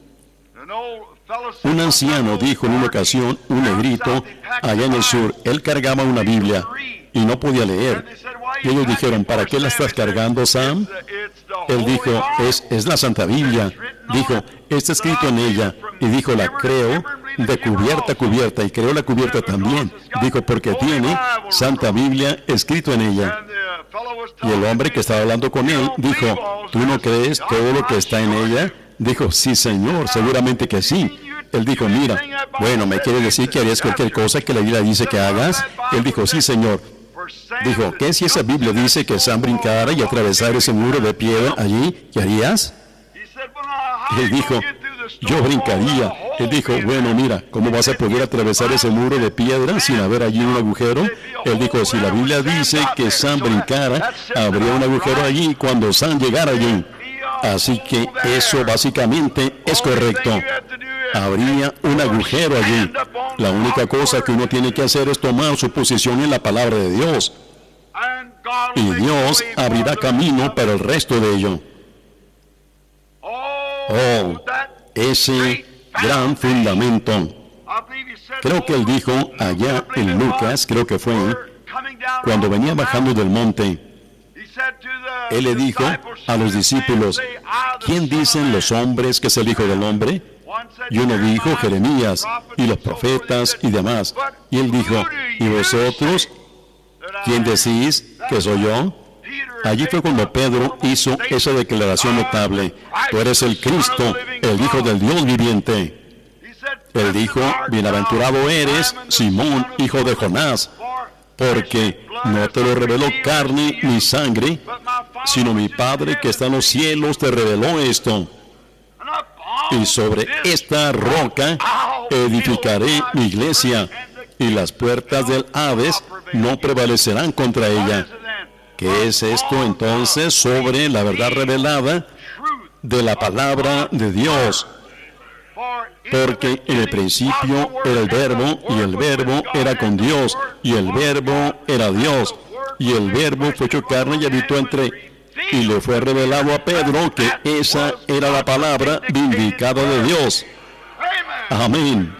Un anciano dijo en una ocasión, un negrito, allá en el sur, él cargaba una Biblia y no podía leer. Y ellos dijeron, ¿para qué la estás cargando, Sam? Él dijo, es la Santa Biblia. Dijo, está escrito en ella. Y dijo, la creo de cubierta a cubierta, y creo la cubierta también. Dijo, porque tiene Santa Biblia escrito en ella. Y el hombre que estaba hablando con él dijo, ¿tú no crees todo lo que está en ella? Dijo, sí, Señor, seguramente que sí. Él dijo, mira, bueno, ¿me quiere decir que harías cualquier cosa que la Biblia dice que hagas? Él dijo, sí, Señor. Dijo, ¿qué si esa Biblia dice que Sam brincara y atravesara ese muro de piedra allí? ¿Qué harías? Él dijo, yo brincaría Él dijo, bueno, mira, ¿cómo vas a poder atravesar ese muro de piedra sin haber allí un agujero? Él dijo, si la Biblia dice que Sam brincara, habría un agujero allí cuando Sam llegara allí. Así que eso básicamente es correcto. Habría un agujero allí. La única cosa que uno tiene que hacer es tomar su posición en la palabra de Dios. Y Dios abrirá camino para el resto de ello. Oh, ese gran fundamento. Creo que él dijo allá en Lucas, creo que fue, cuando venía bajando del monte, él le dijo a los discípulos, ¿quién dicen los hombres que es el Hijo del Hombre? Y uno dijo Jeremías, y los profetas y demás. Y él dijo, ¿y vosotros? ¿Quién decís que soy yo? Allí fue cuando Pedro hizo esa declaración notable. Tú eres el Cristo, el Hijo del Dios viviente. Él dijo, bienaventurado eres, Simón, hijo de Jonás, porque no te lo reveló carne ni sangre, sino mi Padre que está en los cielos te reveló esto. Y sobre esta roca edificaré mi iglesia, y las puertas del Hades no prevalecerán contra ella. ¿Qué es esto entonces sobre la verdad revelada de la palabra de Dios? Porque en el principio era el Verbo, y el Verbo era con Dios, y el Verbo era Dios, y el Verbo fue hecho carne y habitó entre. Y le fue revelado a Pedro que esa era la palabra vindicada de Dios. Amén.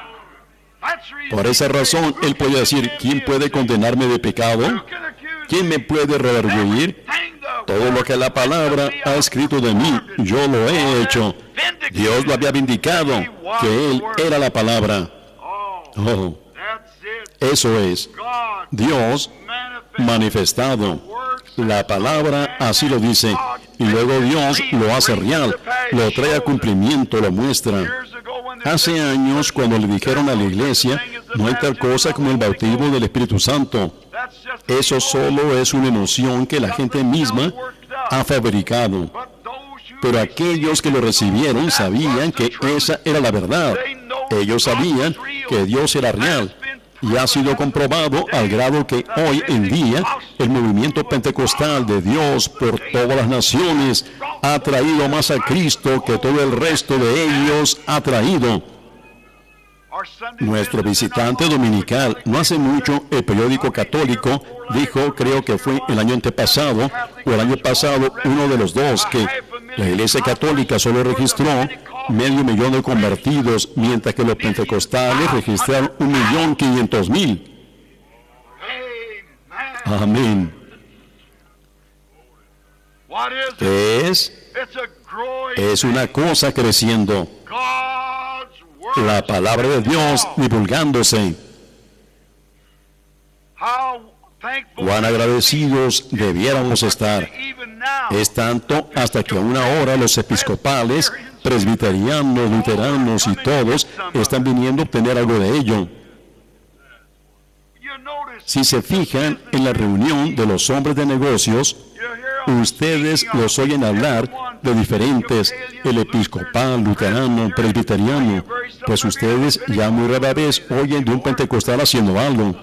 Por esa razón, él puede decir, ¿quién puede condenarme de pecado? ¿Quién me puede redarguir? Todo lo que la palabra ha escrito de mí, yo lo he hecho. Dios lo había vindicado, que Él era la palabra. Oh, eso es. Dios manifestado. La palabra así lo dice. Y luego Dios lo hace real, lo trae a cumplimiento, lo muestra. Hace años, cuando le dijeron a la iglesia, no hay tal cosa como el bautismo del Espíritu Santo. Eso solo es una emoción que la gente misma ha fabricado. Pero aquellos que lo recibieron sabían que esa era la verdad. Ellos sabían que Dios era real. Y ha sido comprobado al grado que hoy en día el movimiento pentecostal de Dios por todas las naciones ha traído más a Cristo que todo el resto de ellos ha traído. Nuestro visitante dominical, no hace mucho, el periódico católico dijo, creo que fue el año antepasado o el año pasado, uno de los dos, que la Iglesia Católica solo registró 500,000 de convertidos, mientras que los pentecostales registraron 1,500,000. Amén. ¿Qué es? Es una cosa creciendo. La palabra de Dios divulgándose. Cuán agradecidos debiéramos estar. Es tanto hasta que aún ahora los episcopales, presbiterianos, luteranos y todos están viniendo a obtener algo de ello. Si se fijan en la reunión de los hombres de negocios, ustedes los oyen hablar de diferentes, el episcopal, luterano, presbiteriano, pues ustedes ya muy rara vez oyen de un pentecostal haciendo algo.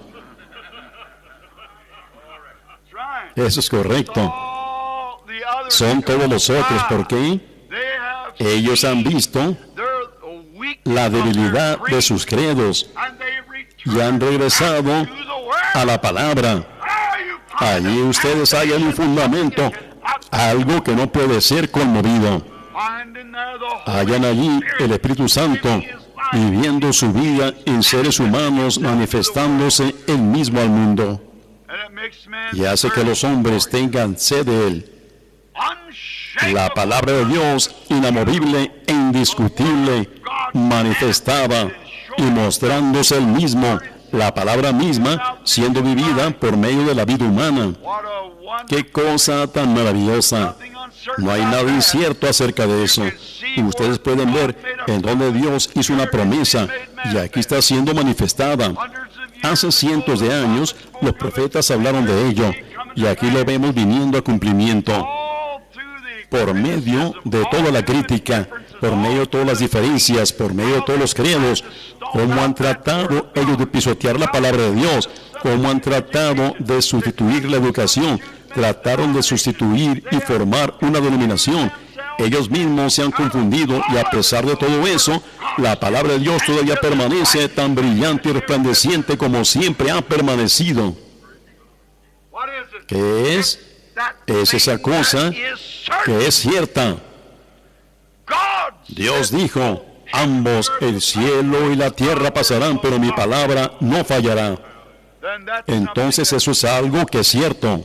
Eso es correcto. Son todos los otros, ¿por qué? Ellos han visto la debilidad de sus credos y han regresado a la palabra. Allí ustedes hallan un fundamento, algo que no puede ser conmovido. Hallan allí el Espíritu Santo viviendo su vida en seres humanos, manifestándose él mismo al mundo. Y hace que los hombres tengan sed de él. La palabra de Dios, inamovible e indiscutible, manifestada y mostrándose él mismo, la palabra misma siendo vivida por medio de la vida humana. ¡Qué cosa tan maravillosa! No hay nada incierto acerca de eso. Y ustedes pueden ver en donde Dios hizo una promesa y aquí está siendo manifestada. Hace cientos de años los profetas hablaron de ello y aquí lo vemos viniendo a cumplimiento. Por medio de toda la crítica, por medio de todas las diferencias, por medio de todos los credos, cómo han tratado ellos de pisotear la palabra de Dios, cómo han tratado de sustituir la educación, trataron de sustituir y formar una denominación. Ellos mismos se han confundido y a pesar de todo eso, la palabra de Dios todavía permanece tan brillante y resplandeciente como siempre ha permanecido. ¿Qué es? Es esa cosa que es cierta. Dios dijo, ambos, el cielo y la tierra pasarán, pero mi palabra no fallará. Entonces eso es algo que es cierto.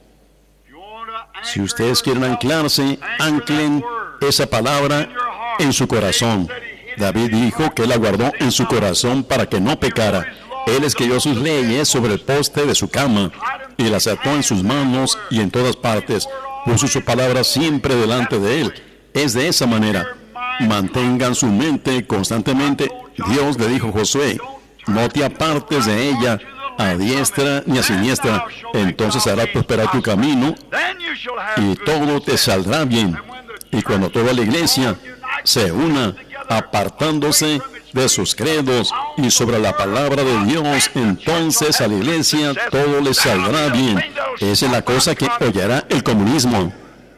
Si ustedes quieren anclarse, anclen esa palabra en su corazón. David dijo que él la guardó en su corazón para que no pecara. Él escribió sus leyes sobre el poste de su cama y las ató en sus manos y en todas partes. Puso su palabra siempre delante de él. Es de esa manera. Mantengan su mente constantemente. Dios le dijo a Josué, no te apartes de ella a diestra ni a siniestra, entonces hará prosperar tu camino y todo te saldrá bien. Y cuando toda la iglesia se una apartándose de sus credos y sobre la palabra de Dios, entonces a la iglesia todo le saldrá bien. Esa es la cosa que hollará el comunismo.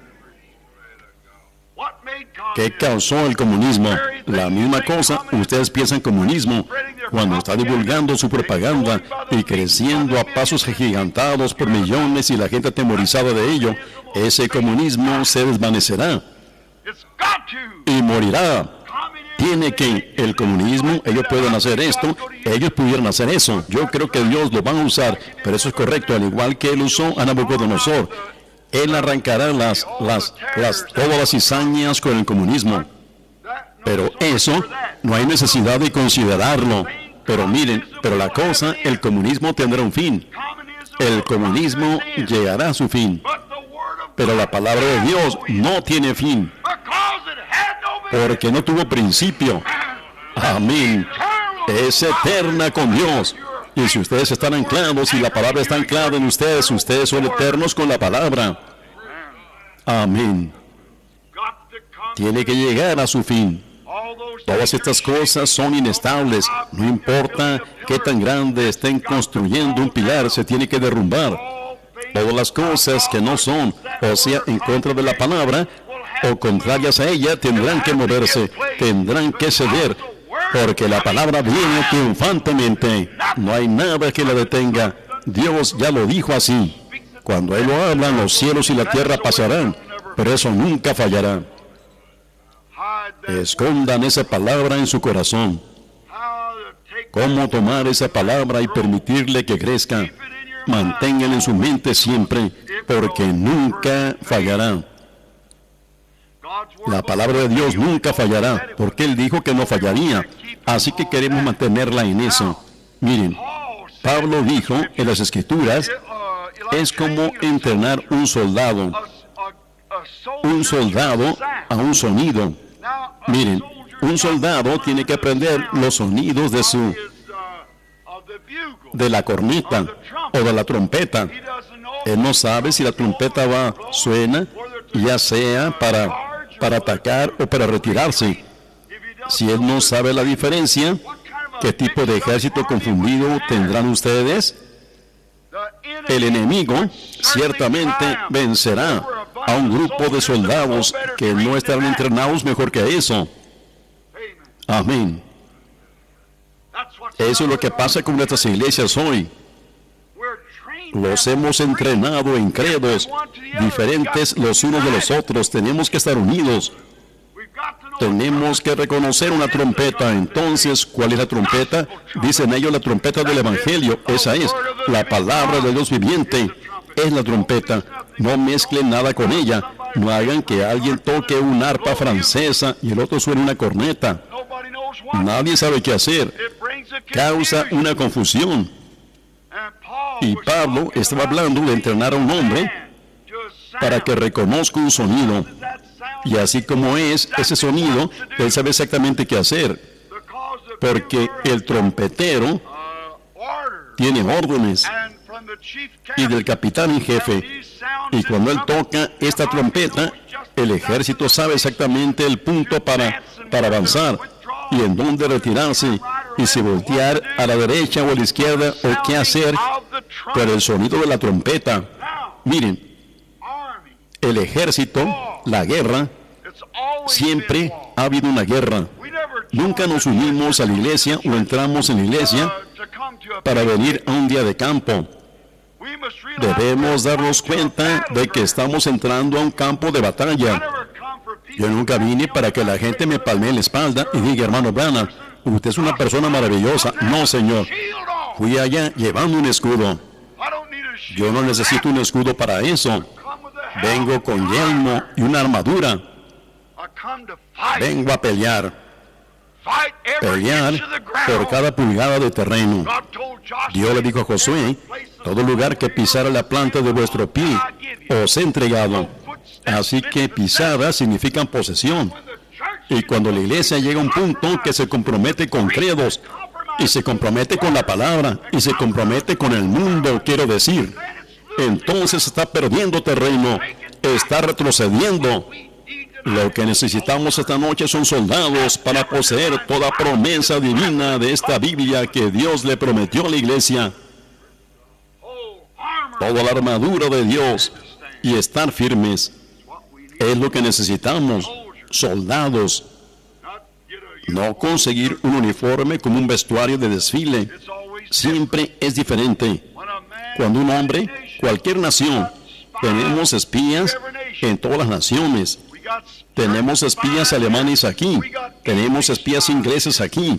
¿Qué causó el comunismo? La misma cosa. Ustedes piensan comunismo cuando está divulgando su propaganda y creciendo a pasos agigantados por millones y la gente atemorizada de ello. Ese comunismo se desvanecerá y morirá. Tiene que el comunismo, ellos pueden hacer esto, ellos pudieran hacer eso. Yo creo que Dios lo va a usar, pero eso es correcto, al igual que él usó a Nabucodonosor. Él arrancará todas las cizañas con el comunismo. Pero eso, no hay necesidad de considerarlo. Pero miren, pero la cosa, el comunismo tendrá un fin. El comunismo llegará a su fin. Pero la palabra de Dios no tiene fin. Porque no tuvo principio. Amén. Es eterna con Dios. Y si ustedes están anclados y la palabra está anclada en ustedes, ustedes son eternos con la palabra. Amén. Tiene que llegar a su fin. Todas estas cosas son inestables. No importa qué tan grande estén construyendo un pilar, se tiene que derrumbar. Todas las cosas que no son, o sea, en contra de la palabra, o contrarias a ella, tendrán que moverse, tendrán que ceder. Porque la palabra viene triunfantemente. No hay nada que la detenga. Dios ya lo dijo así. Cuando Él lo habla, los cielos y la tierra pasarán, pero eso nunca fallará. Escondan esa palabra en su corazón. ¿Cómo tomar esa palabra y permitirle que crezca? Manténganla en su mente siempre, porque nunca fallará. La palabra de Dios nunca fallará, porque Él dijo que no fallaría. Así que queremos mantenerla en eso. Miren, Pablo dijo en las Escrituras, es como entrenar un soldado a un sonido. Miren, un soldado tiene que aprender los sonidos de la corneta o de la trompeta. Él no sabe si la trompeta suena, ya sea para atacar o para retirarse. Si él no sabe la diferencia, ¿qué tipo de ejército confundido tendrán ustedes? El enemigo ciertamente vencerá a un grupo de soldados que no estarán entrenados mejor que eso. Amén. Eso es lo que pasa con nuestras iglesias hoy. Los hemos entrenado en credos diferentes los unos de los otros. Tenemos que estar unidos. Tenemos que reconocer una trompeta. Entonces, ¿cuál es la trompeta? Dicen ellos la trompeta del Evangelio. Esa es la palabra de Dios viviente. Es la trompeta. No mezclen nada con ella. No hagan que alguien toque una arpa francesa y el otro suene una corneta. Nadie sabe qué hacer. Causa una confusión. Y Pablo estaba hablando de entrenar a un hombre para que reconozca un sonido. Y así como es ese sonido, él sabe exactamente qué hacer. Porque el trompetero tiene órdenes y del capitán en jefe. Y cuando él toca esta trompeta, El ejército sabe exactamente el punto para avanzar y en dónde retirarse y si voltear a la derecha o a la izquierda o qué hacer. Pero el sonido de la trompeta, miren, el ejército, la guerra, siempre ha habido una guerra. Nunca nos unimos a la iglesia o entramos en la iglesia para venir a un día de campo. Debemos darnos cuenta de que estamos entrando a un campo de batalla. Yo nunca vine para que la gente me palmee la espalda y diga, hermano Branham, usted es una persona maravillosa. No, señor. Fui allá llevando un escudo. Yo no necesito un escudo para eso. Vengo con yelmo y una armadura. Vengo a pelear. Pelear por cada pulgada de terreno. Dios le dijo a Josué, todo lugar que pisara la planta de vuestro pie, os he entregado. Así que pisada significa posesión. Y cuando la iglesia llega a un punto que se compromete con credos, y se compromete con la palabra, y se compromete con el mundo, quiero decir, entonces está perdiendo terreno, está retrocediendo. Lo que necesitamos esta noche son soldados para poseer toda promesa divina de esta Biblia que Dios le prometió a la iglesia. Toda la armadura de Dios y estar firmes es lo que necesitamos, soldados. No conseguir un uniforme como un vestuario de desfile. Siempre es diferente. Cuando un hombre, cualquier nación, tenemos espías en todas las naciones. Tenemos espías alemanes aquí. Tenemos espías ingleses aquí.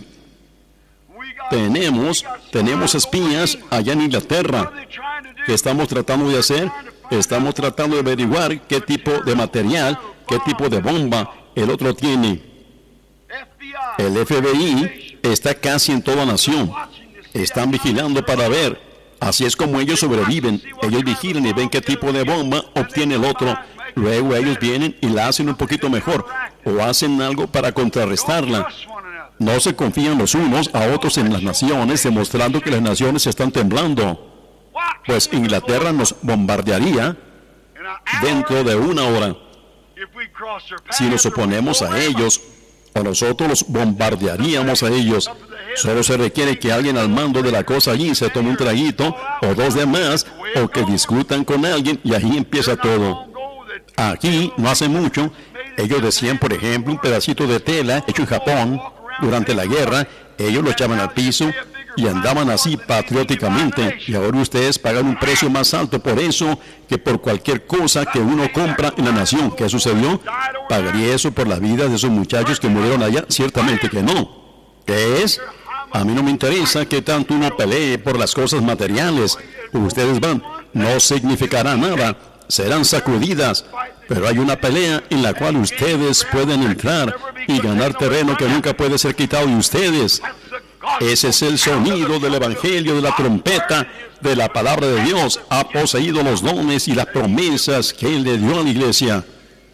Tenemos espías allá en Inglaterra. ¿Qué estamos tratando de hacer? Estamos tratando de averiguar qué tipo de material, qué tipo de bomba el otro tiene. El FBI está casi en toda nación. Están vigilando para ver. Así es como ellos sobreviven. Ellos vigilan y ven qué tipo de bomba obtiene el otro. Luego ellos vienen y la hacen un poquito mejor. O hacen algo para contrarrestarla. No se confían los unos a otros en las naciones, demostrando que las naciones están temblando. Pues Inglaterra nos bombardearía dentro de una hora. Si nos oponemos a ellos, o nosotros los bombardearíamos a ellos. Solo se requiere que alguien al mando de la cosa allí se tome un traguito, o dos de más, o que discutan con alguien, y ahí empieza todo. Aquí, no hace mucho, ellos decían, por ejemplo, un pedacito de tela hecho en Japón, durante la guerra, ellos lo echaban al piso, y andaban así patrióticamente, y ahora ustedes pagan un precio más alto por eso que por cualquier cosa que uno compra en la nación. ¿Qué sucedió? ¿Pagaría eso por las vidas de esos muchachos que murieron allá? Ciertamente que no. ¿Qué es? A mí no me interesa que tanto uno pelee por las cosas materiales. Ustedes van, no significará nada, serán sacudidas, pero hay una pelea en la cual ustedes pueden entrar y ganar terreno que nunca puede ser quitado de ustedes. Ese es el sonido del evangelio, de la trompeta, de la palabra de Dios. Ha poseído los dones y las promesas que Él le dio a la iglesia.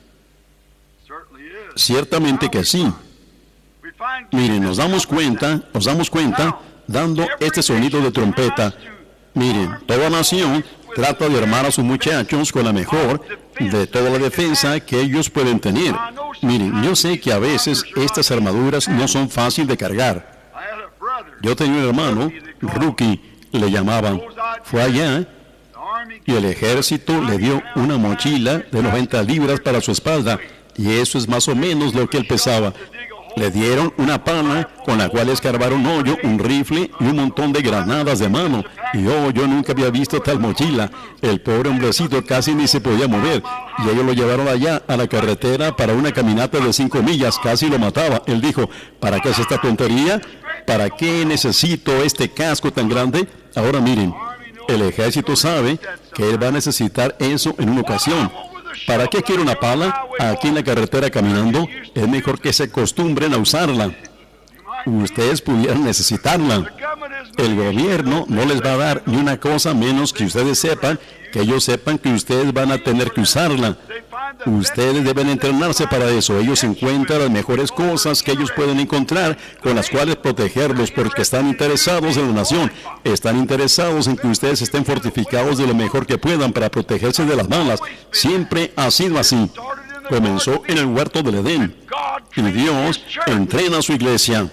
Ciertamente que sí. Miren, nos damos cuenta, dando este sonido de trompeta. Miren, toda nación trata de armar a sus muchachos con la mejor de toda la defensa que ellos pueden tener. Miren, yo sé que a veces estas armaduras no son fáciles de cargar. Yo tenía un hermano, Rookie, le llamaban. Fue allá y el ejército le dio una mochila de 90 libras para su espalda. Y eso es más o menos lo que él pesaba. Le dieron una pala con la cual escarbaron un hoyo, un rifle y un montón de granadas de mano. Y yo nunca había visto tal mochila. El pobre hombrecito casi ni se podía mover. Y ellos lo llevaron allá a la carretera para una caminata de 5 millas. Casi lo mataba. Él dijo, ¿para qué es esta tontería? ¿Para qué necesito este casco tan grande? Ahora miren, el ejército sabe que él va a necesitar eso en una ocasión. ¿Para qué quiere una pala aquí en la carretera caminando? Es mejor que se acostumbren a usarla. Ustedes pudieran necesitarla. El gobierno no les va a dar ni una cosa menos que ustedes sepan, que ellos sepan que ustedes van a tener que usarla. Ustedes deben entrenarse para eso. Ellos encuentran las mejores cosas que ellos pueden encontrar con las cuales protegerlos, porque están interesados en la nación. Están interesados en que ustedes estén fortificados de lo mejor que puedan para protegerse de las malas. Siempre ha sido así. comenzó en el huerto del Edén. Y Dios entrena a su iglesia.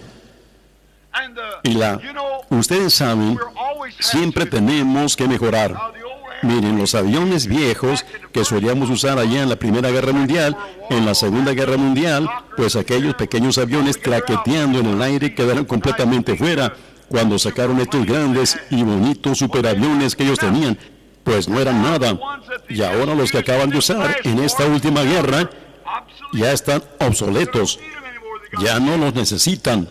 Y ustedes saben, siempre tenemos que mejorar. Miren, los aviones viejos que solíamos usar allá en la Primera Guerra Mundial, en la Segunda Guerra Mundial, pues aquellos pequeños aviones claqueteando en el aire quedaron completamente fuera cuando sacaron estos grandes y bonitos superaviones que ellos tenían. Pues no eran nada. Y ahora los que acaban de usar en esta última guerra ya están obsoletos. Ya no los necesitan.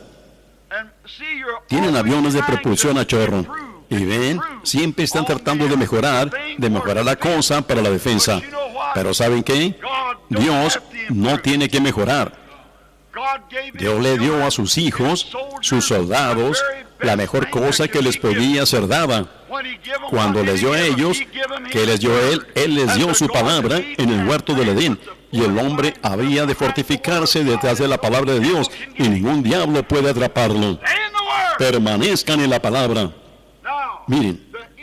Tienen aviones de propulsión a chorro. Y ven, siempre están tratando de mejorar la cosa para la defensa. Pero ¿saben qué? Dios no tiene que mejorar. Dios le dio a sus hijos, sus soldados, la mejor cosa que les podía ser dada. Cuando les dio a ellos, ¿qué les dio a él? Él les dio su palabra en el huerto del Edén. Y el hombre había de fortificarse detrás de la palabra de Dios. Y ningún diablo puede atraparlo. Permanezcan en la palabra. Miren,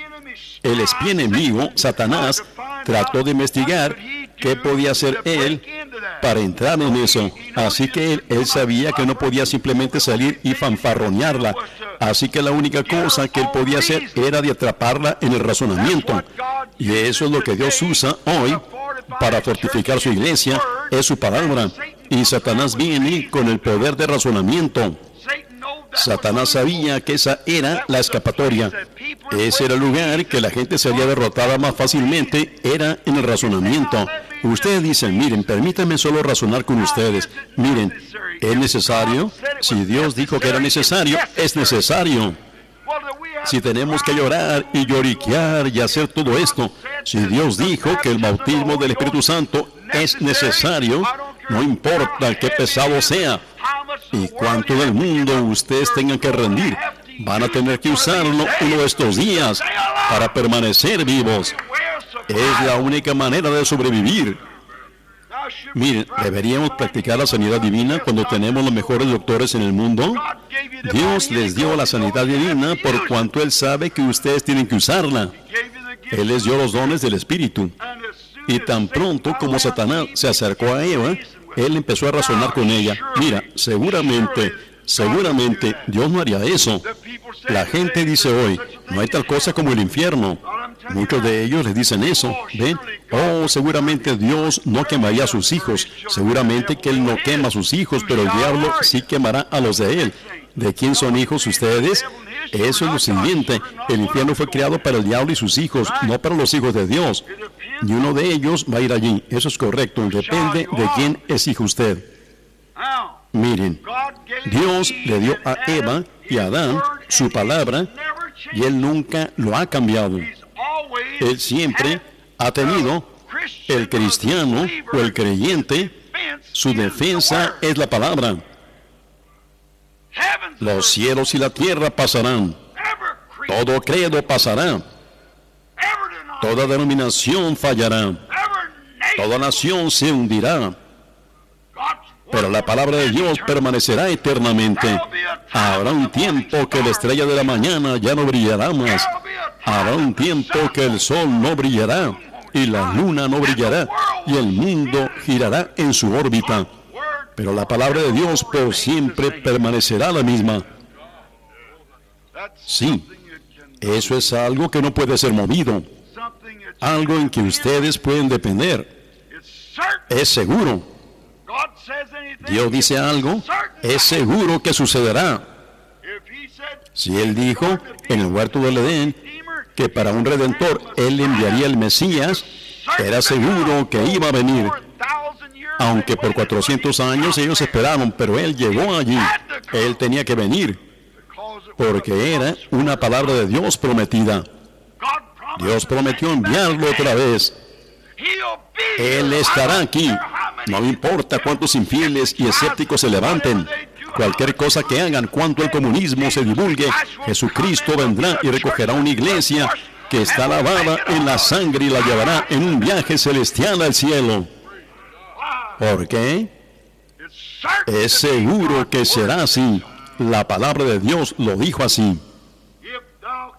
el espía enemigo, Satanás, trató de investigar qué podía hacer él para entrar en eso. Así que él sabía que no podía simplemente salir y fanfarronearla. Así que la única cosa que él podía hacer era de atraparla en el razonamiento. Y eso es lo que Dios usa hoy para fortificar su iglesia, es su palabra. Y Satanás viene con el poder de razonamiento. Satanás sabía que esa era la escapatoria. Ese era el lugar que la gente sería derrotada más fácilmente, era en el razonamiento. Ustedes dicen, miren, permítanme solo razonar con ustedes. Miren, ¿es necesario? Si Dios dijo que era necesario, es necesario. Si tenemos que llorar y lloriquear y hacer todo esto, si Dios dijo que el bautismo del Espíritu Santo es necesario, no importa qué pesado sea y cuánto del mundo ustedes tengan que rendir, van a tener que usarlo uno de estos días para permanecer vivos. Es la única manera de sobrevivir. Miren, ¿deberíamos practicar la sanidad divina cuando tenemos los mejores doctores en el mundo? Dios les dio la sanidad divina por cuanto Él sabe que ustedes tienen que usarla. Él les dio los dones del Espíritu. Y tan pronto como Satanás se acercó a Eva, él empezó a razonar con ella. Mira, seguramente Dios no haría eso. La gente dice hoy, no hay tal cosa como el infierno. Muchos de ellos les dicen eso. ¿Ven? Oh, seguramente Dios no quemaría a sus hijos. Seguramente que Él no quema a sus hijos, pero el diablo sí quemará a los de Él. ¿De quién son hijos ustedes? Eso es lo siguiente. El infierno fue creado para el diablo y sus hijos, no para los hijos de Dios. Y uno de ellos va a ir allí. Eso es correcto. Depende de quién es hijo usted. Miren, Dios le dio a Eva y a Adán su palabra y Él nunca lo ha cambiado. Él siempre ha tenido, el cristiano o el creyente, su defensa es la palabra. Los cielos y la tierra pasarán. Todo credo pasará. Toda denominación fallará. Toda nación se hundirá. Pero la palabra de Dios permanecerá eternamente. Habrá un tiempo que la estrella de la mañana ya no brillará más. Habrá un tiempo que el sol no brillará y la luna no brillará y el mundo girará en su órbita. Pero la palabra de Dios por siempre permanecerá la misma. Sí, eso es algo que no puede ser movido. Algo en que ustedes pueden depender. Es seguro. Dios dice algo, es seguro que sucederá. Si Él dijo en el huerto del Edén que para un redentor Él enviaría el Mesías, era seguro que iba a venir. Aunque por 400 años ellos esperaron, pero Él llegó allí. Él tenía que venir, porque era una palabra de Dios prometida. Dios prometió enviarlo otra vez. Él estará aquí. No importa cuántos infieles y escépticos se levanten, cualquier cosa que hagan, cuanto el comunismo se divulgue, Jesucristo vendrá y recogerá una iglesia que está lavada en la sangre y la llevará en un viaje celestial al cielo. ¿Por qué? Es seguro que será así. La palabra de Dios lo dijo así.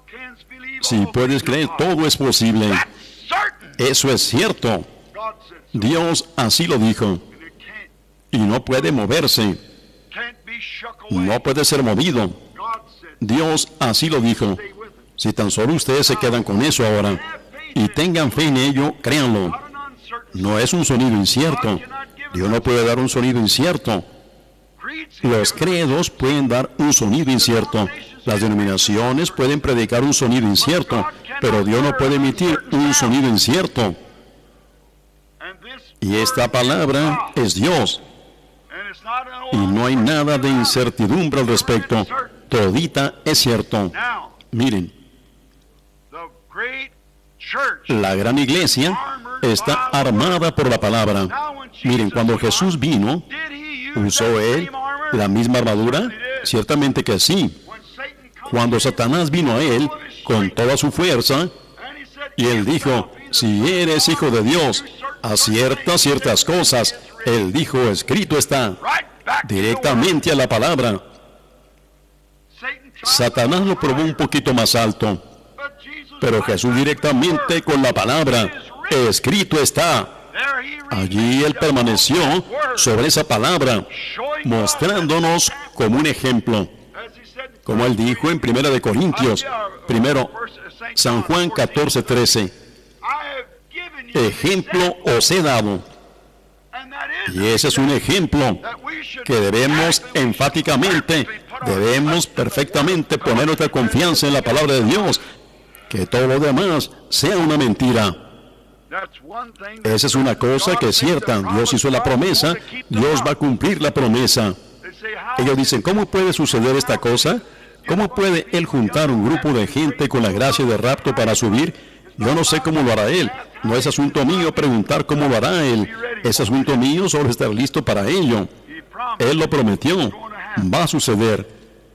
Si puedes creer, todo es posible. Eso es cierto. Dios así lo dijo. Y no puede moverse. No puede ser movido. Dios así lo dijo. Si tan solo ustedes se quedan con eso ahora y tengan fe en ello, créanlo. No es un sonido incierto. Dios no puede dar un sonido incierto. Los credos pueden dar un sonido incierto. Las denominaciones pueden predicar un sonido incierto, pero Dios no puede emitir un sonido incierto. Y esta palabra es Dios. Y no hay nada de incertidumbre al respecto. Todita es cierto. Miren, la gran iglesia está armada por la palabra. Miren, cuando Jesús vino, ¿usó Él la misma armadura? Ciertamente que sí. Cuando Satanás vino a Él con toda su fuerza, y Él dijo, si eres hijo de Dios, acierta ciertas cosas. Él dijo, escrito está, directamente a la palabra. Satanás lo probó un poquito más alto, pero Jesús directamente con la palabra, escrito está. Allí Él permaneció sobre esa palabra, mostrándonos como un ejemplo. Como Él dijo en 1 de Corintios, primero, San Juan 14:13, ejemplo os he dado. Y ese es un ejemplo que debemos enfáticamente, debemos perfectamente poner nuestra confianza en la palabra de Dios, que todo lo demás sea una mentira. Esa es una cosa que es cierta. Dios hizo la promesa, Dios va a cumplir la promesa. Ellos dicen, ¿cómo puede suceder esta cosa? ¿Cómo puede Él juntar un grupo de gente con la gracia de rapto para subir? Yo no sé cómo lo hará Él. No es asunto mío preguntar cómo lo hará Él. Es asunto mío solo estar listo para ello. Él lo prometió. Va a suceder.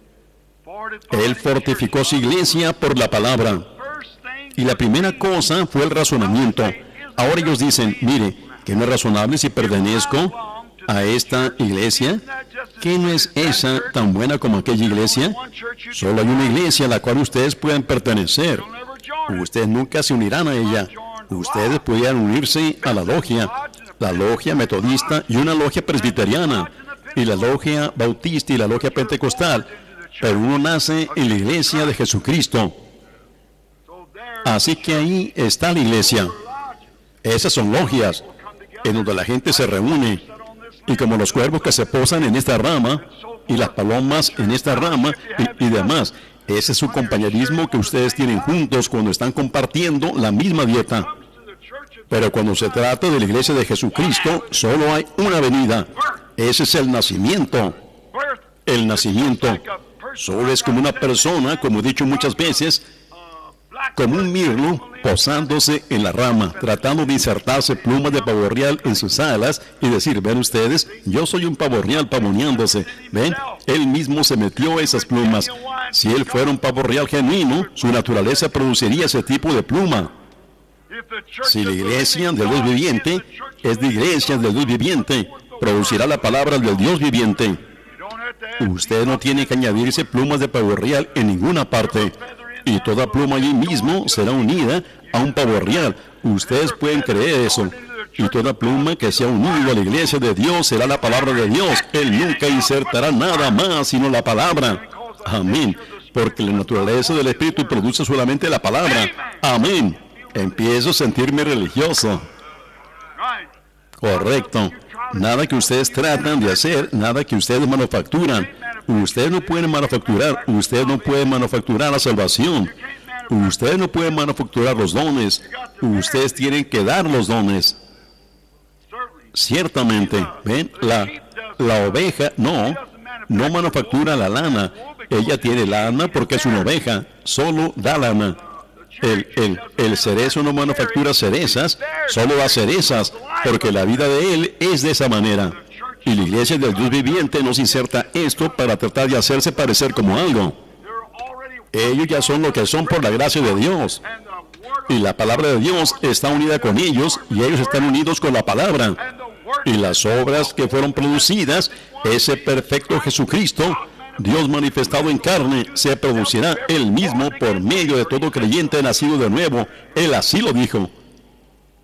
Él fortificó su iglesia por la palabra. Y la primera cosa fue el razonamiento. Ahora ellos dicen, mire, que no es razonable si pertenezco a esta iglesia. ¿Qué no es esa tan buena como aquella iglesia? Solo hay una iglesia a la cual ustedes pueden pertenecer. Ustedes nunca se unirán a ella. Ustedes podrían unirse a la logia metodista y una logia presbiteriana, y la logia bautista y la logia pentecostal. Pero uno nace en la iglesia de Jesucristo. Así que ahí está la iglesia. Esas son logias en donde la gente se reúne. Y como los cuervos que se posan en esta rama, y las palomas en esta rama, y demás. Ese es su compañerismo que ustedes tienen juntos cuando están compartiendo la misma dieta. Pero cuando se trata de la iglesia de Jesucristo, solo hay una venida. Ese es el nacimiento. El nacimiento. Solo es como una persona, como he dicho muchas veces, como un mirlo posándose en la rama, tratando de insertarse plumas de pavo real en sus alas y decir, ven ustedes, yo soy un pavo real pavoneándose. Ven, él mismo se metió esas plumas. Si él fuera un pavo real genuino, su naturaleza produciría ese tipo de pluma. Si la iglesia del Dios viviente es la iglesia del Dios viviente, producirá la palabra del Dios viviente. Usted no tiene que añadirse plumas de pavo real en ninguna parte. Y toda pluma allí mismo será unida a un pavo real. Ustedes pueden creer eso. Y toda pluma que sea unida a la iglesia de Dios será la palabra de Dios. Él nunca insertará nada más sino la palabra. Amén. Porque la naturaleza del Espíritu produce solamente la palabra. Amén. Empiezo a sentirme religioso. Correcto. Nada que ustedes tratan de hacer, nada que ustedes manufacturan. Ustedes no pueden manufacturar, ustedes no pueden manufacturar la salvación. Ustedes no pueden manufacturar los dones. Ustedes tienen que dar los dones. Ciertamente, ven, la oveja no manufactura la lana. Ella tiene lana porque es una oveja, solo da lana. El cerezo no manufactura cerezas, solo da cerezas, porque la vida de él es de esa manera. Y la iglesia del Dios viviente nos inserta esto para tratar de hacerse parecer como algo. Ellos ya son lo que son por la gracia de Dios. Y la palabra de Dios está unida con ellos y ellos están unidos con la palabra. Y las obras que fueron producidas, ese perfecto Jesucristo, Dios manifestado en carne, se producirá Él mismo por medio de todo creyente nacido de nuevo. Él así lo dijo.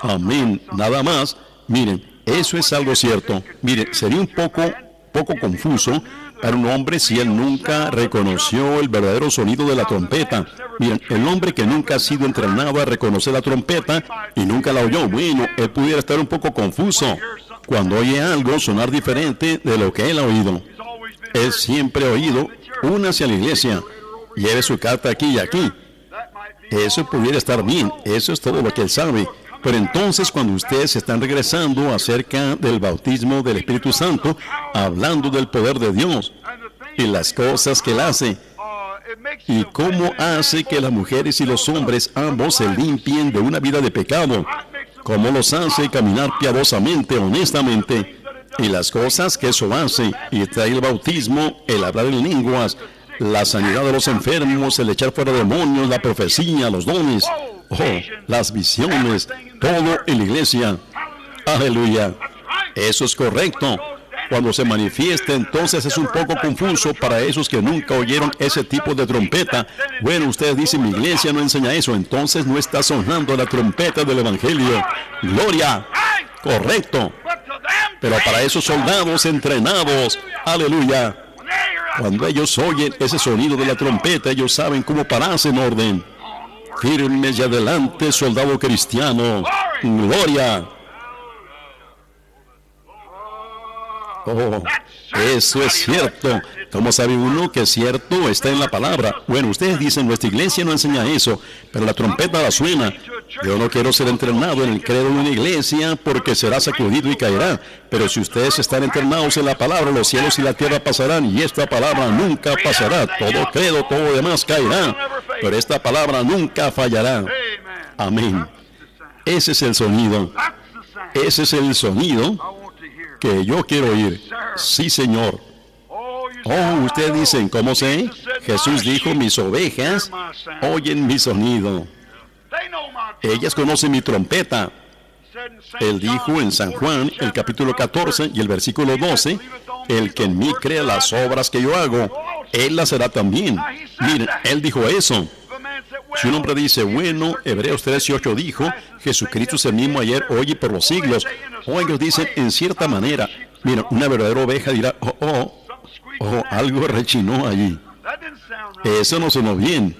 Amén. Nada más. Miren, eso es algo cierto. Miren, sería un poco confuso para un hombre si él nunca reconoció el verdadero sonido de la trompeta. Miren, el hombre que nunca ha sido entrenado a reconocer la trompeta y nunca la oyó, bueno, él pudiera estar un poco confuso cuando oye algo sonar diferente de lo que él ha oído. Él siempre ha oído, únase a la iglesia, lleve su carta aquí y aquí. Eso pudiera estar bien, eso es todo lo que él sabe. Pero entonces cuando ustedes están regresando acerca del bautismo del Espíritu Santo, hablando del poder de Dios y las cosas que él hace, y cómo hace que las mujeres y los hombres ambos se limpien de una vida de pecado, cómo los hace caminar piadosamente, honestamente, y las cosas que eso hace, y trae el bautismo, el hablar en lenguas, la sanidad de los enfermos, el echar fuera demonios, la profecía, los dones, las visiones, todo en la iglesia. Aleluya. Eso es correcto. Cuando se manifiesta, entonces es un poco confuso para esos que nunca oyeron ese tipo de trompeta. Bueno, ustedes dicen, mi iglesia no enseña eso, entonces no está sonando la trompeta del Evangelio. Gloria. Correcto. Pero para esos soldados entrenados, aleluya, cuando ellos oyen ese sonido de la trompeta, ellos saben cómo pararse en orden. Firmes y adelante, soldado cristiano. Gloria. Oh, eso es cierto. ¿Cómo sabe uno que es cierto? Está en la palabra. Bueno, ustedes dicen, nuestra iglesia no enseña eso, pero la trompeta la suena. Yo no quiero ser entrenado en el credo de una iglesia porque será sacudido y caerá. Pero si ustedes están entrenados en la palabra, los cielos y la tierra pasarán y esta palabra nunca pasará. Todo credo, todo demás caerá, pero esta palabra nunca fallará. Amén. Ese es el sonido. Ese es el sonido que yo quiero oír. Sí, Señor. Oh, ustedes dicen, ¿cómo sé? Jesús dijo, mis ovejas oyen mi sonido. Ellas conocen mi trompeta. Él dijo en San Juan, el capítulo 14 y el versículo 12, el que en mí crea las obras que yo hago, él las hará también. Miren, él dijo eso. Si un hombre dice, bueno, Hebreos 13:8 dijo, Jesucristo es el mismo ayer, hoy y por los siglos. O ellos dicen, en cierta manera, mira, una verdadera oveja dirá, algo rechinó allí. Eso no sonó bien.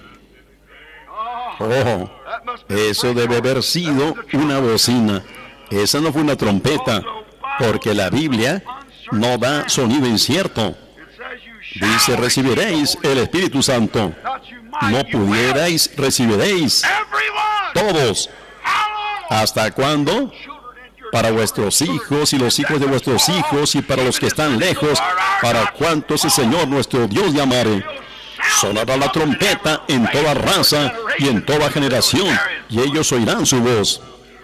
Eso debe haber sido una bocina. Esa no fue una trompeta, porque la Biblia no da sonido incierto. Dice, recibiréis el Espíritu Santo. No pudierais, recibiréis. Todos. ¿Hasta cuándo? Para vuestros hijos y los hijos de vuestros hijos y para los que están lejos, para cuantos el Señor nuestro Dios llamare. Sonará la trompeta en toda raza y en toda generación, y ellos oirán su voz.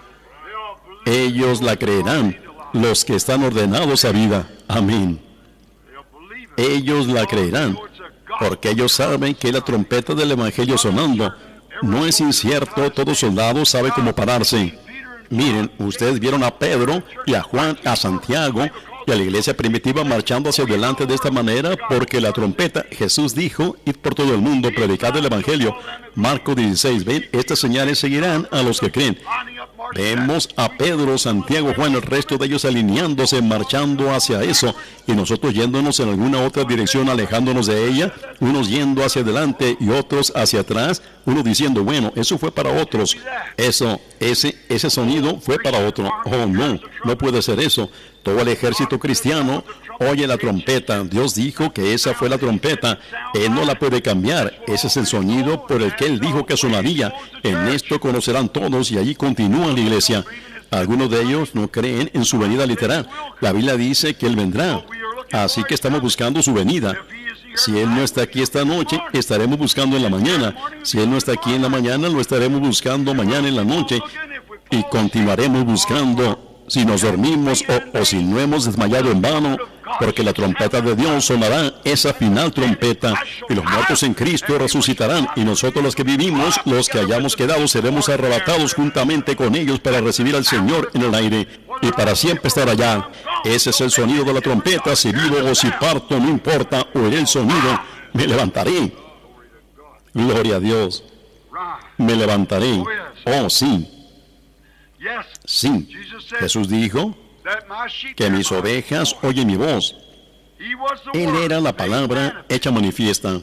Ellos la creerán, los que están ordenados a vida. Amén. Ellos la creerán, porque ellos saben que la trompeta del Evangelio sonando no es incierto. Todo soldado sabe cómo pararse. Miren, ustedes vieron a Pedro y a Juan, a Santiago y a la iglesia primitiva marchando hacia adelante de esta manera porque la trompeta, Jesús dijo, id por todo el mundo, predicad el Evangelio. Marcos 16, ven, estas señales seguirán a los que creen. Vemos a Pedro, Santiago, Juan, el resto de ellos alineándose, marchando hacia eso, y nosotros yéndonos en alguna otra dirección, alejándonos de ella, unos yendo hacia adelante y otros hacia atrás, uno diciendo, bueno, eso fue para otros, ese sonido fue para otro. Oh, no puede ser eso. Todo el ejército cristiano oye la trompeta. Dios dijo que esa fue la trompeta. Él no la puede cambiar. Ese es el sonido por el que Él dijo que sonaría. En esto conocerán todos, y allí continúa la iglesia. Algunos de ellos no creen en su venida literal. La Biblia dice que Él vendrá. Así que estamos buscando su venida. Si Él no está aquí esta noche, estaremos buscando en la mañana. Si Él no está aquí en la mañana, lo estaremos buscando mañana en la noche. Y continuaremos buscando si nos dormimos o si no hemos desmayado en vano, porque la trompeta de Dios sonará, esa final trompeta, y los muertos en Cristo resucitarán, y nosotros los que vivimos, los que hayamos quedado, seremos arrebatados juntamente con ellos para recibir al Señor en el aire, y para siempre estar allá. Ese es el sonido de la trompeta. Si vivo o si parto, no importa, oiré el sonido, me levantaré. Gloria a Dios. Me levantaré. Oh, sí. Sí, Jesús dijo que mis ovejas oyen mi voz. Él era la palabra hecha manifiesta.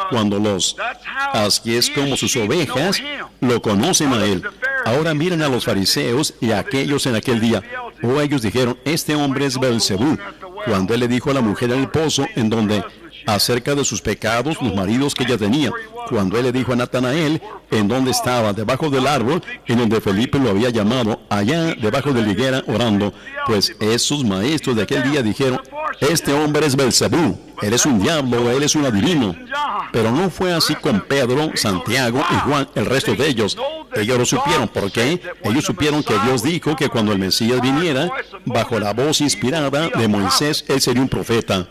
Así es como sus ovejas lo conocen a Él. Ahora miren a los fariseos y a aquellos en aquel día. Ellos dijeron, este hombre es Beelzebú. Cuando Él le dijo a la mujer en el pozo, en donde, acerca de sus pecados, los maridos que ella tenía. Cuando Él le dijo a Natanael, en donde estaba, debajo del árbol, en donde Felipe lo había llamado, allá debajo de la higuera, orando. Pues esos maestros de aquel día dijeron, este hombre es Beelzebú, él es un diablo, él es un adivino. Pero no fue así con Pedro, Santiago y Juan, el resto de ellos. Ellos lo supieron. ¿Por qué? Ellos supieron que Dios dijo que cuando el Mesías viniera, bajo la voz inspirada de Moisés, él sería un profeta.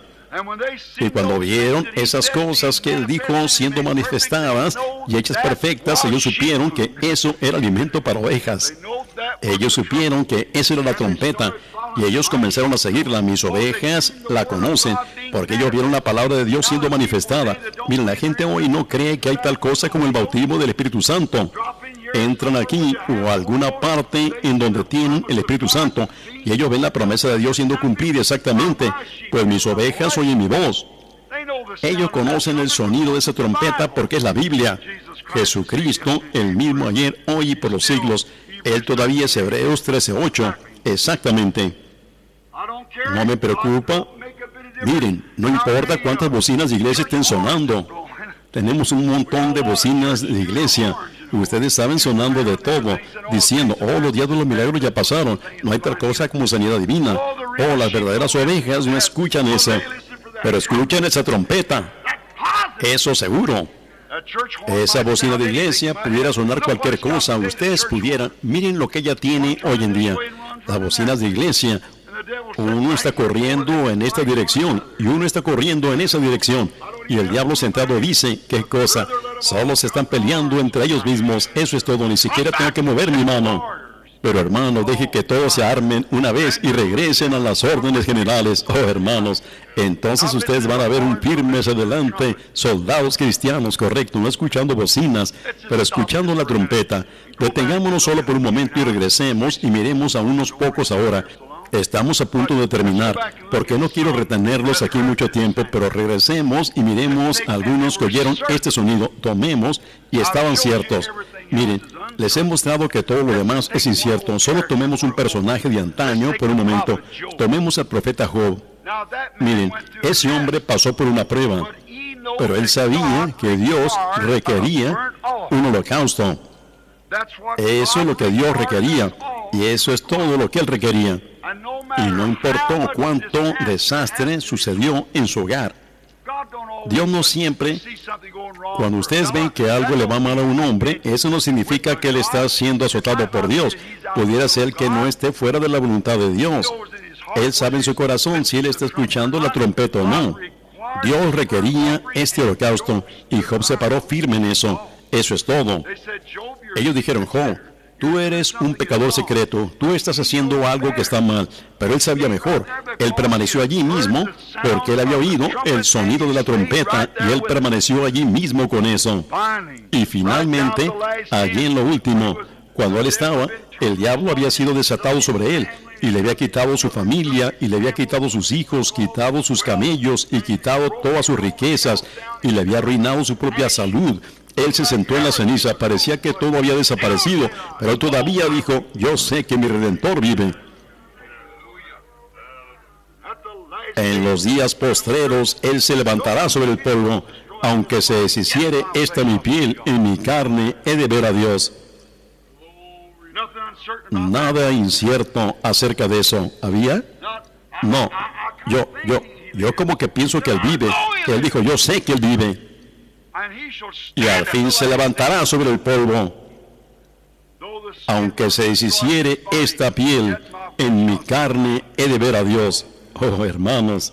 Y cuando vieron esas cosas que Él dijo siendo manifestadas y hechas perfectas, ellos supieron que eso era alimento para ovejas. Ellos supieron que eso era la trompeta. Y ellos comenzaron a seguirla. Mis ovejas la conocen, porque ellos vieron la palabra de Dios siendo manifestada. Miren, la gente hoy no cree que hay tal cosa como el bautismo del Espíritu Santo. Entran aquí o a alguna parte en donde tienen el Espíritu Santo y ellos ven la promesa de Dios siendo cumplida exactamente. Pues mis ovejas oyen mi voz. Ellos conocen el sonido de esa trompeta porque es la Biblia. Jesucristo, el mismo ayer, hoy y por los siglos. Él todavía es Hebreos 13:8. Exactamente. No me preocupa. Miren, no importa cuántas bocinas de iglesia estén sonando. Tenemos un montón de bocinas de iglesia. Ustedes saben sonando de todo, diciendo, los días de los milagros ya pasaron. No hay tal cosa como sanidad divina. Las verdaderas ovejas no escuchan eso. Pero escuchan esa trompeta. Eso seguro. Esa bocina de iglesia pudiera sonar cualquier cosa. Ustedes pudieran. Miren lo que ella tiene hoy en día. Las bocinas de iglesia. Uno está corriendo en esta dirección y uno está corriendo en esa dirección. Y el diablo sentado dice, ¿qué cosa? Solo se están peleando entre ellos mismos. Eso es todo, ni siquiera tengo que mover mi mano. Pero hermanos, deje que todos se armen una vez y regresen a las órdenes generales. Hermanos, entonces ustedes van a ver un firmes adelante, soldados cristianos, correcto, no escuchando bocinas, pero escuchando la trompeta. Detengámonos solo por un momento y regresemos y miremos a unos pocos ahora. Estamos a punto de terminar, porque no quiero retenerlos aquí mucho tiempo, pero regresemos y miremos a algunos que oyeron este sonido, tomemos y estaban ciertos. Miren, les he mostrado que todo lo demás es incierto. Solo tomemos un personaje de antaño por un momento. Tomemos al profeta Job. Miren, ese hombre pasó por una prueba, pero él sabía que Dios requería un holocausto. Eso es lo que Dios requería, y eso es todo lo que él requería. Y no importó cuánto desastre sucedió en su hogar. Dios no siempre, cuando ustedes ven que algo le va mal a un hombre, eso no significa que él está siendo azotado por Dios. Pudiera ser que no esté fuera de la voluntad de Dios. Él sabe en su corazón si él está escuchando la trompeta o no. Dios requería este holocausto y Job se paró firme en eso. Eso es todo. Ellos dijeron, Job, tú eres un pecador secreto, tú estás haciendo algo que está mal. Pero él sabía mejor. Él permaneció allí mismo porque él había oído el sonido de la trompeta y él permaneció allí mismo con eso. Y finalmente, allí en lo último, cuando él estaba, el diablo había sido desatado sobre él y le había quitado su familia y le había quitado sus hijos, quitado sus camellos y quitado todas sus riquezas y le había arruinado su propia salud. Él se sentó en la ceniza, parecía que todo había desaparecido, pero todavía dijo, yo sé que mi Redentor vive. En los días postreros, Él se levantará sobre el polvo, aunque se deshiciere esta mi piel, en mi carne he de ver a Dios. Nada incierto acerca de eso. ¿Había? No. Yo como que pienso que Él vive. Él dijo, yo sé que Él vive. Y al fin se levantará sobre el polvo. Aunque se deshiciere esta piel, en mi carne he de ver a Dios. Hermanos,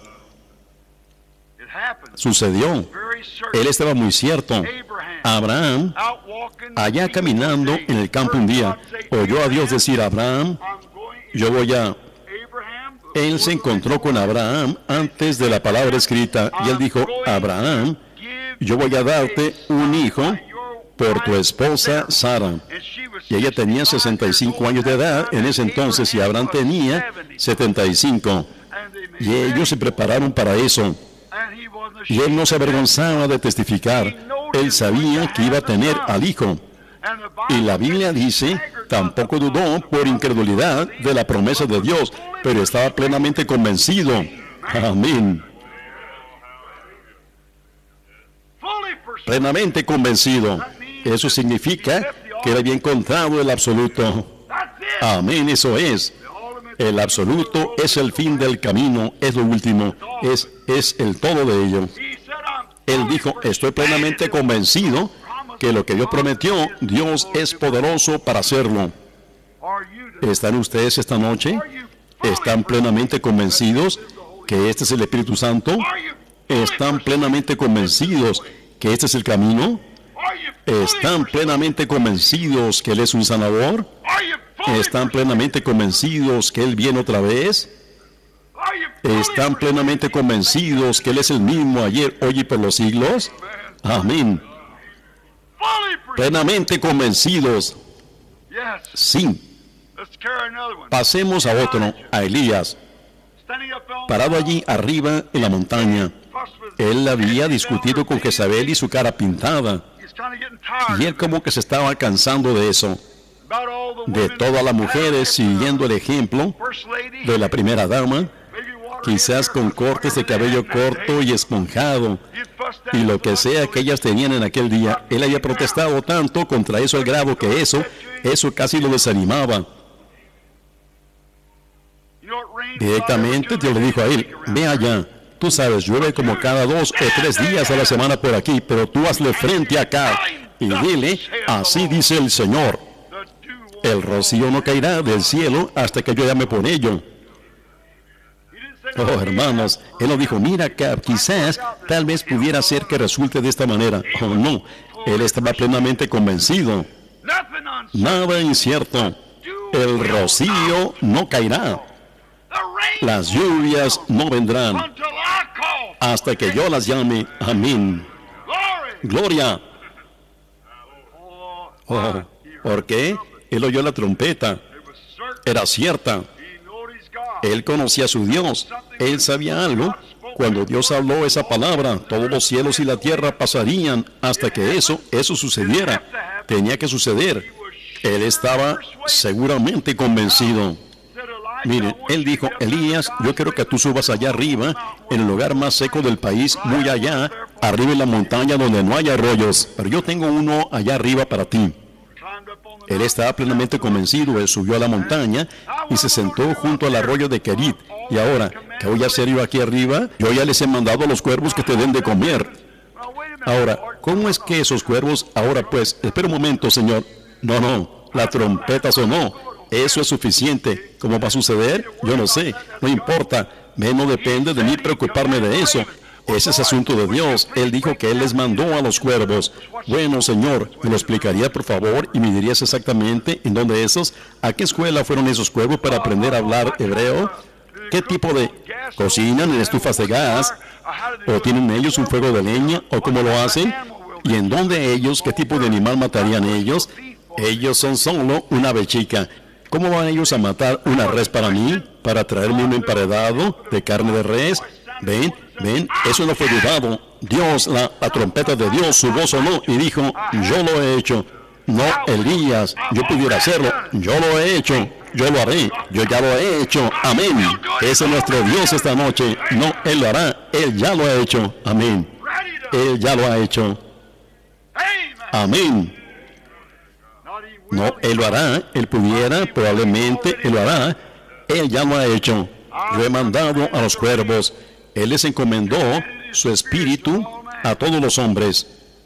sucedió. Él estaba muy cierto. Abraham, allá caminando en el campo un día, oyó a Dios decir a Abraham, yo voy a... Él se encontró con Abraham antes de la palabra escrita y él dijo, Abraham, yo voy a darte un hijo por tu esposa Sara. Y ella tenía 65 años de edad en ese entonces y Abraham tenía 75. Y ellos se prepararon para eso. Y él no se avergonzaba de testificar. Él sabía que iba a tener al hijo. Y la Biblia dice, tampoco dudó por incredulidad de la promesa de Dios, pero estaba plenamente convencido. Amén. Plenamente convencido. Eso significa que él había encontrado el absoluto. Amén, eso es. El absoluto es el fin del camino, es lo último, es el todo de ello. Él dijo, estoy plenamente convencido que lo que Dios prometió, Dios es poderoso para hacerlo. ¿Están ustedes esta noche? ¿Están plenamente convencidos que este es el Espíritu Santo? ¿Están plenamente convencidos que este es el camino? ¿Están plenamente convencidos que Él es un sanador? ¿Están plenamente convencidos que Él viene otra vez? ¿Están plenamente convencidos que Él es el mismo ayer, hoy y por los siglos? Amén. Plenamente convencidos. Sí. Pasemos a otro, a Elías. Parado allí arriba en la montaña, él había discutido con Jezabel y su cara pintada. Y él como que se estaba cansando de eso. De todas las mujeres siguiendo el ejemplo de la primera dama, quizás con cortes de cabello corto y esponjado, y lo que sea que ellas tenían en aquel día. Él había protestado tanto contra eso al grado que eso casi lo desanimaba. Directamente Dios le dijo a él, ve allá, tú sabes, llueve como cada 2 o 3 días a la semana por aquí, pero tú hazle frente acá y dile, así dice el Señor, el rocío no caerá del cielo hasta que yo llame por ello. Oh, hermanos, él no dijo, mira, quizás, tal vez pudiera ser que resulte de esta manera. Oh, no, él estaba plenamente convencido. Nada incierto. El rocío no caerá. Las lluvias no vendrán hasta que yo las llame. Amén. Gloria. Oh, ¿por qué? Él oyó la trompeta. Era cierta. Él conocía a su Dios. Él sabía algo. Cuando Dios habló esa palabra, todos los cielos y la tierra pasarían hasta que eso sucediera. Tenía que suceder. Él estaba seguramente convencido. Miren, él dijo, Elías, yo quiero que tú subas allá arriba, en el lugar más seco del país, muy allá, arriba en la montaña donde no hay arroyos, pero yo tengo uno allá arriba para ti. Él estaba plenamente convencido. Él subió a la montaña y se sentó junto al arroyo de Kerit. Y ahora, ¿qué voy a hacer yo aquí arriba? Yo ya les he mandado a los cuervos que te den de comer. Ahora, ¿cómo es que esos cuervos? Ahora pues, espera un momento, Señor. No, la trompeta sonó. Eso es suficiente. ¿Cómo va a suceder? Yo no sé. No importa. No depende de mí preocuparme de eso. Ese es asunto de Dios. Él dijo que Él les mandó a los cuervos. Bueno, Señor, ¿me lo explicaría, por favor? Y me dirías exactamente en dónde esos, a qué escuela fueron esos cuervos para aprender a hablar hebreo. ¿Qué tipo de cocinan en estufas de gas? ¿O tienen ellos un fuego de leña? ¿O cómo lo hacen? ¿Y en dónde ellos? ¿Qué tipo de animal matarían ellos? Ellos son solo una ave chica. ¿Cómo van ellos a matar una res para mí? ¿Para traerme un emparedado de carne de res? Ven, eso no fue dudado. Dios, la trompeta de Dios, su voz sonó y dijo, yo lo he hecho. No, Elías, yo pudiera hacerlo. Yo lo he hecho. Yo lo haré. Yo ya lo he hecho. Amén. Ese es nuestro Dios esta noche. No, Él lo hará. Él ya lo ha hecho. Amén. Él ya lo ha hecho. Amén. No, Él lo hará. Él pudiera, probablemente Él lo hará. Él ya lo ha hecho. Yo he mandado a los cuervos. Él les encomendó su espíritu a todos los hombres.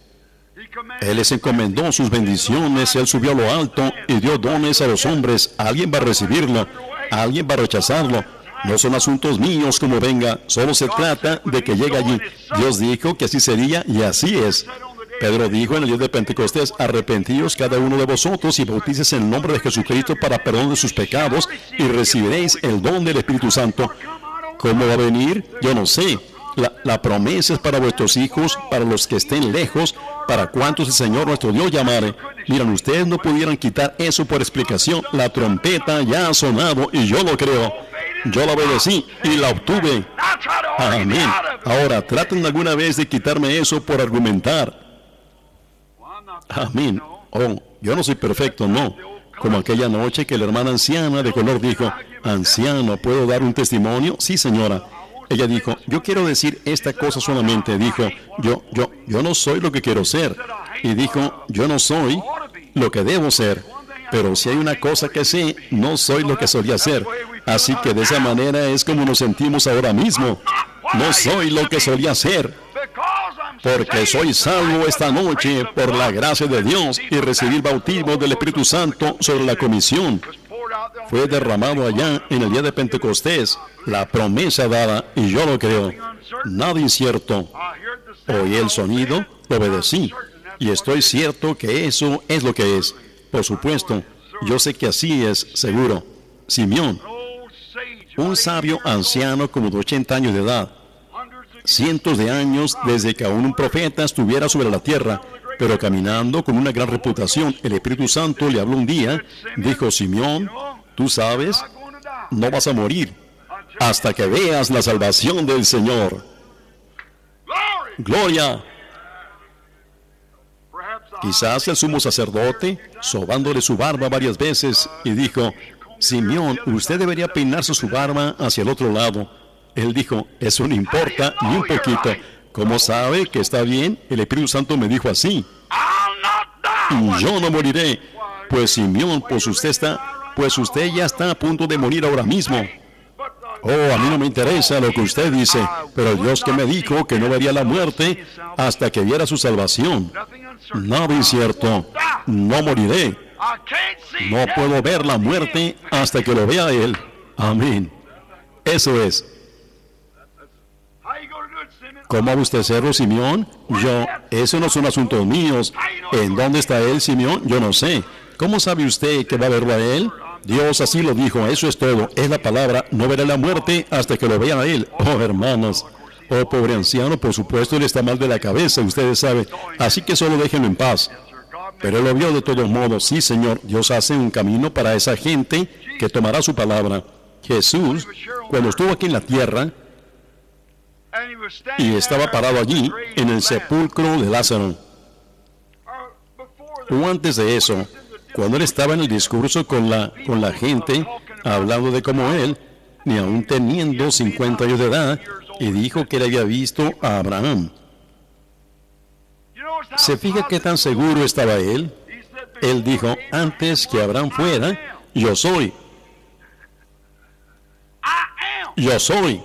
Él les encomendó sus bendiciones. Él subió a lo alto y dio dones a los hombres. Alguien va a recibirlo, alguien va a rechazarlo. No son asuntos míos como venga. Solo se trata de que llegue allí. Dios dijo que así sería y así es. Pedro dijo en el día de Pentecostés, arrepentíos cada uno de vosotros y bautícese en el nombre de Jesucristo para perdón de sus pecados y recibiréis el don del Espíritu Santo. ¿Cómo va a venir? Yo no sé. La promesa es para vuestros hijos, para los que estén lejos, para cuantos el Señor nuestro Dios llamare. Miren, ustedes no pudieran quitar eso por explicación. La trompeta ya ha sonado y yo lo creo. Yo la obedecí y la obtuve. Amén. Ahora, traten alguna vez de quitarme eso por argumentar. Amén. Oh, yo no soy perfecto, no. Como aquella noche que la hermana anciana de color dijo, anciano, ¿puedo dar un testimonio? Sí, señora. Ella dijo, yo quiero decir esta cosa solamente. Dijo, yo no soy lo que quiero ser. Y dijo, yo no soy lo que debo ser. Pero si hay una cosa que sé, no soy lo que solía ser. Así que de esa manera es como nos sentimos ahora mismo. No soy lo que solía ser. Porque soy salvo esta noche por la gracia de Dios y recibí el bautismo del Espíritu Santo sobre la comisión. Fue derramado allá en el día de Pentecostés, la promesa dada, y yo lo creo. Nada incierto. Oí el sonido, lo obedecí, y estoy cierto que eso es lo que es. Por supuesto, yo sé que así es, seguro. Simeón, un sabio anciano como de 80 años de edad, cientos de años desde que aún un profeta estuviera sobre la tierra, pero caminando con una gran reputación. El Espíritu Santo le habló un día, dijo, Simeón, tú sabes, no vas a morir hasta que veas la salvación del Señor. Gloria. Quizás el sumo sacerdote, sobándole su barba varias veces, y dijo, Simeón, usted debería peinarse su barba hacia el otro lado. Él dijo, eso no importa ni un poquito. ¿Cómo sabe que está bien? El Espíritu Santo me dijo así. Y yo no moriré. Pues Simeón, pues usted ya está a punto de morir ahora mismo. Oh, a mí no me interesa lo que usted dice, pero Dios que me dijo que no vería la muerte hasta que viera su salvación. Nada incierto. No moriré. No puedo ver la muerte hasta que lo vea Él. Amén. Eso es. ¿Cómo va usted hacerlo, Simeón? Eso no son asuntos míos. ¿En dónde está él, Simeón? Yo no sé. ¿Cómo sabe usted que va a verlo a él? Dios así lo dijo, eso es todo. Es la palabra, no veré la muerte hasta que lo vean a él. Oh, hermanos. Oh, pobre anciano, por supuesto, él está mal de la cabeza, ustedes saben. Así que solo déjenlo en paz. Pero él lo vio de todos modos. Sí, Señor, Dios hace un camino para esa gente que tomará su palabra. Jesús, cuando estuvo aquí en la tierra, y estaba parado allí en el sepulcro de Lázaro. O antes de eso, cuando él estaba en el discurso con la gente, hablando de cómo él, ni aún teniendo 50 años de edad, y dijo que él había visto a Abraham. ¿Se fija qué tan seguro estaba él? Él dijo, antes que Abraham fuera, yo soy. Yo soy.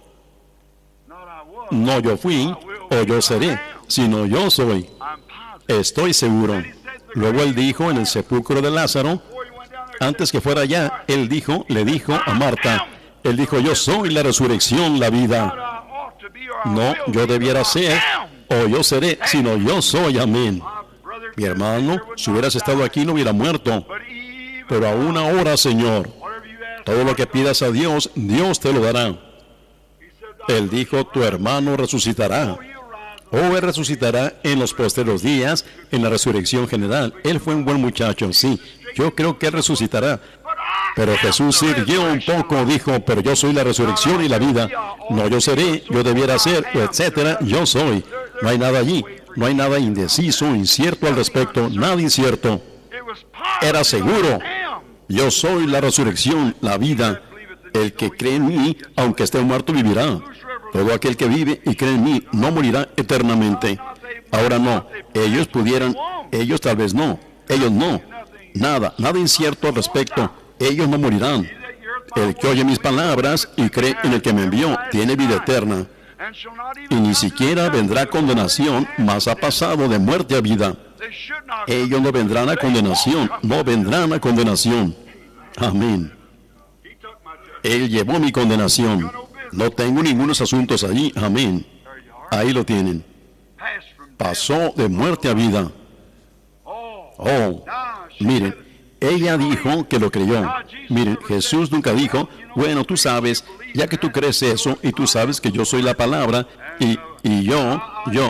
No yo fui o yo seré, sino yo soy. Estoy seguro. Luego él dijo en el sepulcro de Lázaro, antes que fuera allá, le dijo a Marta, él dijo, yo soy la resurrección, la vida. No, yo debiera ser o yo seré, sino yo soy, amén. Mi hermano, si hubieras estado aquí no hubiera muerto. Pero aún ahora, Señor, todo lo que pidas a Dios, Dios te lo dará. Él dijo, tu hermano resucitará. Él resucitará en los posteriores días, en la resurrección general. Él fue un buen muchacho, sí. Yo creo que él resucitará. Pero Jesús sirvió un poco, dijo, pero yo soy la resurrección y la vida. No yo seré, yo debiera ser, etcétera, yo soy. No hay nada allí. No hay nada indeciso, incierto al respecto, nada incierto. Era seguro. Yo soy la resurrección, la vida. El que cree en mí, aunque esté muerto, vivirá. Todo aquel que vive y cree en mí no morirá eternamente. Ahora no. Ellos tal vez no. Ellos no. Nada incierto al respecto. Ellos no morirán. El que oye mis palabras y cree en el que me envió, tiene vida eterna. Y ni siquiera vendrá condenación, mas ha pasado de muerte a vida. Ellos no vendrán a condenación, no vendrán a condenación. Amén. Él llevó mi condenación. No tengo ningunos asuntos allí. Amén. Ahí lo tienen. Pasó de muerte a vida. Oh, miren, ella dijo que lo creyó. Miren, Jesús nunca dijo, bueno, tú sabes, ya que tú crees eso y tú sabes que yo soy la palabra y yo,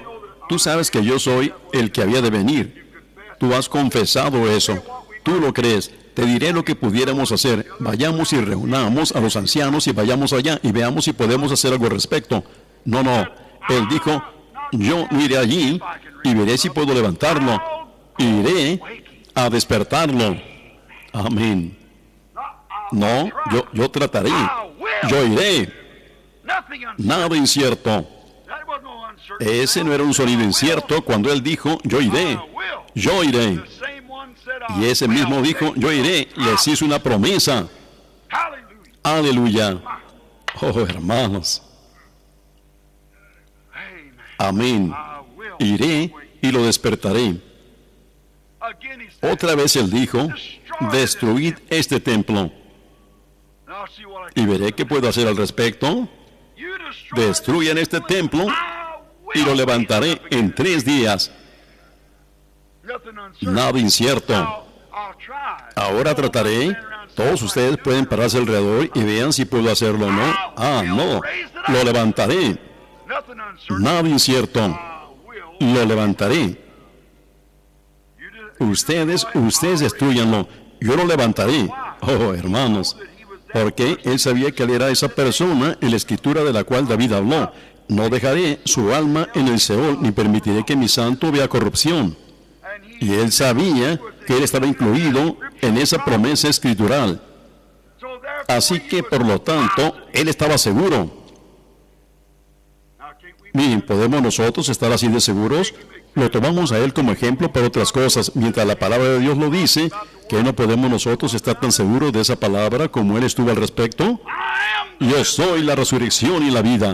tú sabes que yo soy el que había de venir. Tú has confesado eso. Tú lo crees. Te diré lo que pudiéramos hacer. Vayamos y reunamos a los ancianos y vayamos allá y veamos si podemos hacer algo al respecto. No, no. Él dijo, yo no iré allí y veré si puedo levantarlo. Iré a despertarlo. Amén. No, yo trataré. Yo iré. Nada incierto. Ese no era un sonido incierto cuando él dijo, yo iré. Yo iré. Y ese mismo dijo, yo iré. Les hizo una promesa. Aleluya. Oh, hermanos. Amén. Iré y lo despertaré. Otra vez él dijo, destruid este templo. Y veré qué puedo hacer al respecto. Destruyan este templo y lo levantaré en 3 días. Nada incierto. Ahora trataré. Todos ustedes pueden pararse alrededor y vean si puedo hacerlo o no. Ah, no. Lo levantaré. Nada incierto. Lo levantaré. Ustedes destruyanlo. Yo lo levantaré. Oh, hermanos. Porque él sabía que él era esa persona en la escritura de la cual David habló. No dejaré su alma en el Seol, ni permitiré que mi santo vea corrupción. Y él sabía que él estaba incluido en esa promesa escritural. Así que, por lo tanto, él estaba seguro. Miren, ¿podemos nosotros estar así de seguros? Lo tomamos a él como ejemplo para otras cosas, mientras la palabra de Dios lo dice, que no podemos nosotros estar tan seguros de esa palabra como él estuvo al respecto. Yo soy la resurrección y la vida.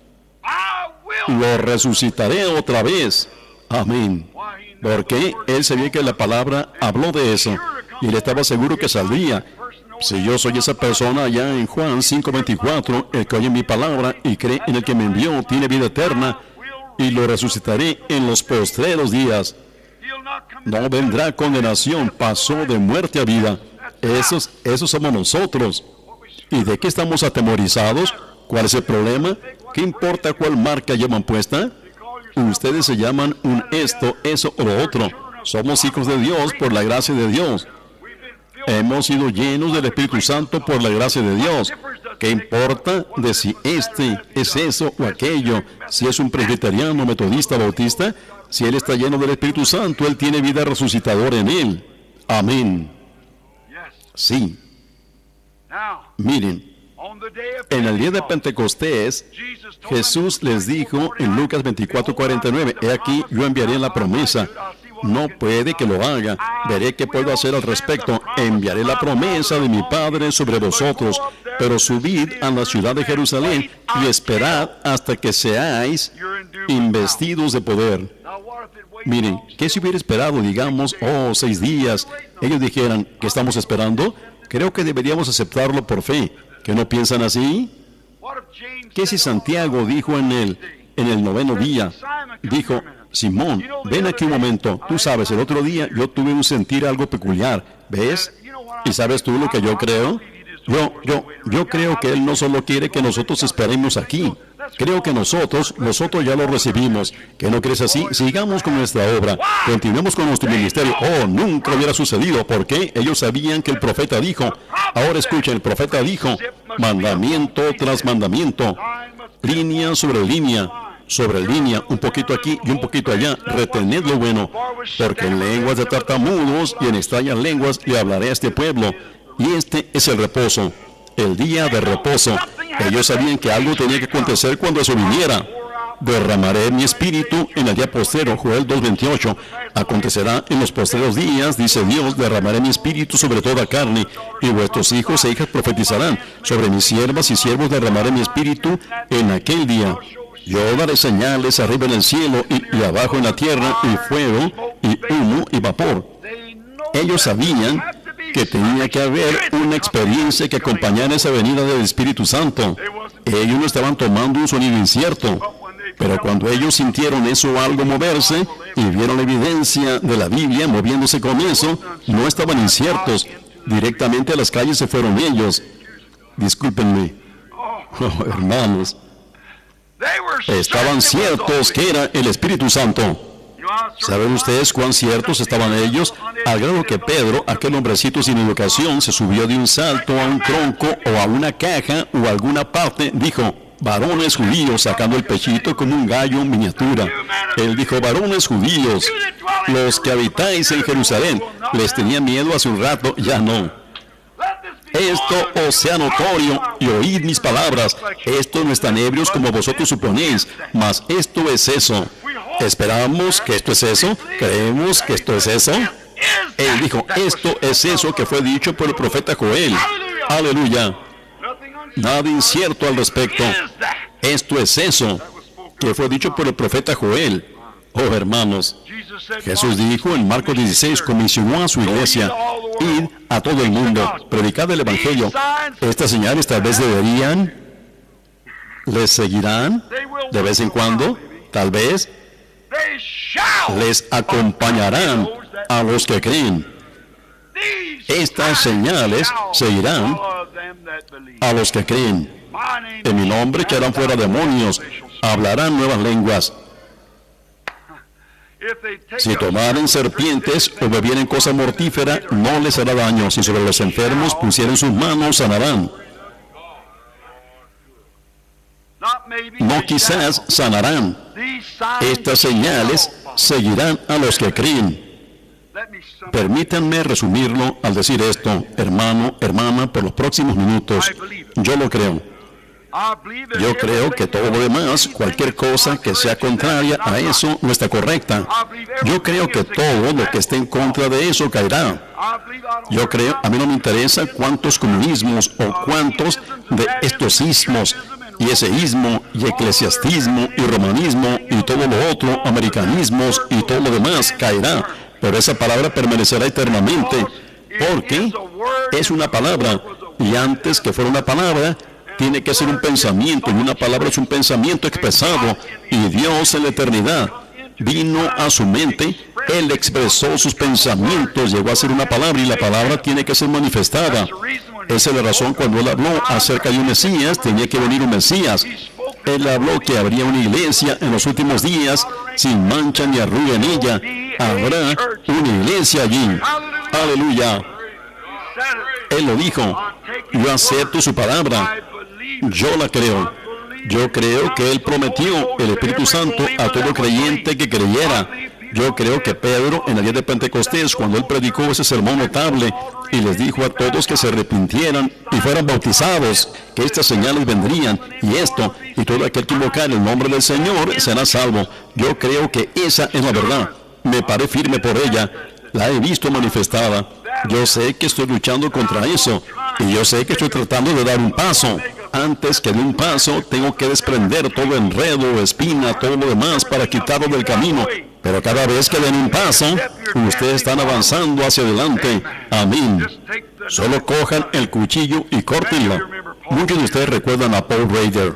Lo resucitaré otra vez. Amén. Porque él sabía que la palabra habló de eso, y él estaba seguro que saldría. Si yo soy esa persona allá en Juan 5:24, el que oye mi palabra y cree en el que me envió, tiene vida eterna, y lo resucitaré en los postreros días. No vendrá condenación, pasó de muerte a vida. Esos somos nosotros. ¿Y de qué estamos atemorizados? ¿Cuál es el problema? ¿Qué importa cuál marca llevan puesta? Ustedes se llaman un esto, eso o lo otro. Somos hijos de Dios por la gracia de Dios. Hemos sido llenos del Espíritu Santo por la gracia de Dios. ¿Qué importa de si este es eso o aquello? Si es un presbiteriano, metodista, bautista, si él está lleno del Espíritu Santo, él tiene vida resucitadora en él. Amén. Sí. Miren, en el día de Pentecostés, Jesús les dijo en Lucas 24:49, he aquí, yo enviaré la promesa. No puede que lo haga. Veré qué puedo hacer al respecto. Enviaré la promesa de mi Padre sobre vosotros, pero subid a la ciudad de Jerusalén y esperad hasta que seáis investidos de poder. Miren, ¿qué si hubiera esperado, digamos, 6 días? Ellos dijeran, ¿qué estamos esperando? Creo que deberíamos aceptarlo por fe. ¿Que no piensan así? ¿Qué si Santiago dijo en el 9º día? Dijo, Simón, ven aquí un momento. Tú sabes, el otro día yo tuve un sentir algo peculiar. ¿Ves? ¿Y sabes tú lo que yo creo? Yo creo que Él no solo quiere que nosotros esperemos aquí. Creo que nosotros ya lo recibimos. ¿Que no crees así? Sigamos con nuestra obra. Continuemos con nuestro ministerio. Oh, nunca hubiera sucedido. ¿Por qué? Ellos sabían que el profeta dijo. Ahora escuchen, el profeta dijo, mandamiento tras mandamiento, línea sobre línea, un poquito aquí y un poquito allá. Retened lo bueno, porque en lenguas de tartamudos y en extrañas lenguas le hablaré a este pueblo. Y este es el reposo, el día de reposo. Ellos sabían que algo tenía que acontecer cuando eso viniera. Derramaré mi espíritu en el día postrero, Joel 2:28. Acontecerá en los postreros días, dice Dios, derramaré mi espíritu sobre toda carne, y vuestros hijos e hijas profetizarán. Sobre mis siervas y siervos derramaré mi espíritu en aquel día. Yo daré señales arriba en el cielo y abajo en la tierra, y fuego, y humo, y vapor. Ellos sabían que tenía que haber una experiencia que acompañara esa venida del Espíritu Santo. Ellos no estaban tomando un sonido incierto, pero cuando ellos sintieron eso algo moverse y vieron la evidencia de la Biblia moviéndose con eso, no estaban inciertos. Directamente a las calles se fueron ellos. Discúlpenme, hermanos. Estaban ciertos que era el Espíritu Santo. ¿Saben ustedes cuán ciertos estaban ellos? Al grado que Pedro, aquel hombrecito sin educación, se subió de un salto a un tronco o a una caja o a alguna parte, dijo, varones judíos, sacando el pechito como un gallo en miniatura. Él dijo, varones judíos, los que habitáis en Jerusalén. Les tenía miedo hace un rato, ya no. Esto os sea notorio y oíd mis palabras. Esto no es tan ebrios como vosotros suponéis, mas esto es eso. ¿Esperamos que esto es eso? ¿Creemos que esto es eso? Él dijo, esto es eso que fue dicho por el profeta Joel. Aleluya. Nada incierto al respecto. Esto es eso que fue dicho por el profeta Joel. Oh, hermanos, Jesús dijo en Marcos 16, comisionó a su iglesia, id a todo el mundo, predicad el Evangelio. Estas señales tal vez deberían, les seguirán de vez en cuando, tal vez, les acompañarán a los que creen. Estas señales seguirán a los que creen. En mi nombre echarán fuera demonios, hablarán nuevas lenguas. Si tomaren serpientes o bebieren cosa mortífera, no les hará daño. Si sobre los enfermos pusieren sus manos, sanarán. No quizás sanarán. Estas señales seguirán a los que creen. Permítanme resumirlo al decir esto, hermano, hermana, por los próximos minutos. Yo lo creo. Yo creo que todo lo demás, cualquier cosa que sea contraria a eso, no está correcta. Yo creo que todo lo que esté en contra de eso caerá. Yo creo, a mí no me interesa cuántos comunismos o cuántos de estos ismos, y ese ismo, y eclesiastismo, y romanismo, y todo lo otro, americanismos, y todo lo demás caerá. Pero esa palabra permanecerá eternamente, porque es una palabra, y antes que fuera una palabra, tiene que ser un pensamiento, y una palabra es un pensamiento expresado, y Dios en la eternidad vino a su mente, Él expresó sus pensamientos, llegó a ser una palabra, y la palabra tiene que ser manifestada. Esa es la razón cuando Él habló acerca de un Mesías, tenía que venir un Mesías. Él habló que habría una iglesia en los últimos días, sin mancha ni arruga en ella. Habrá una iglesia allí. Aleluya. Él lo dijo. Yo acepto su palabra. Yo la creo. Yo creo que Él prometió el Espíritu Santo a todo creyente que creyera. Yo creo que Pedro, en el día de Pentecostés, cuando él predicó ese sermón notable y les dijo a todos que se arrepintieran y fueran bautizados, que estas señales vendrían, y esto, y todo aquel que invocar el nombre del Señor será salvo. Yo creo que esa es la verdad. Me paré firme por ella. La he visto manifestada. Yo sé que estoy luchando contra eso, y yo sé que estoy tratando de dar un paso. Antes que de un paso, tengo que desprender todo enredo, espina, todo lo demás para quitarlo del camino. Pero cada vez que den un paso, ustedes están avanzando hacia adelante. Amén. Solo cojan el cuchillo y córtenlo. Muchos de ustedes recuerdan a Paul Rader,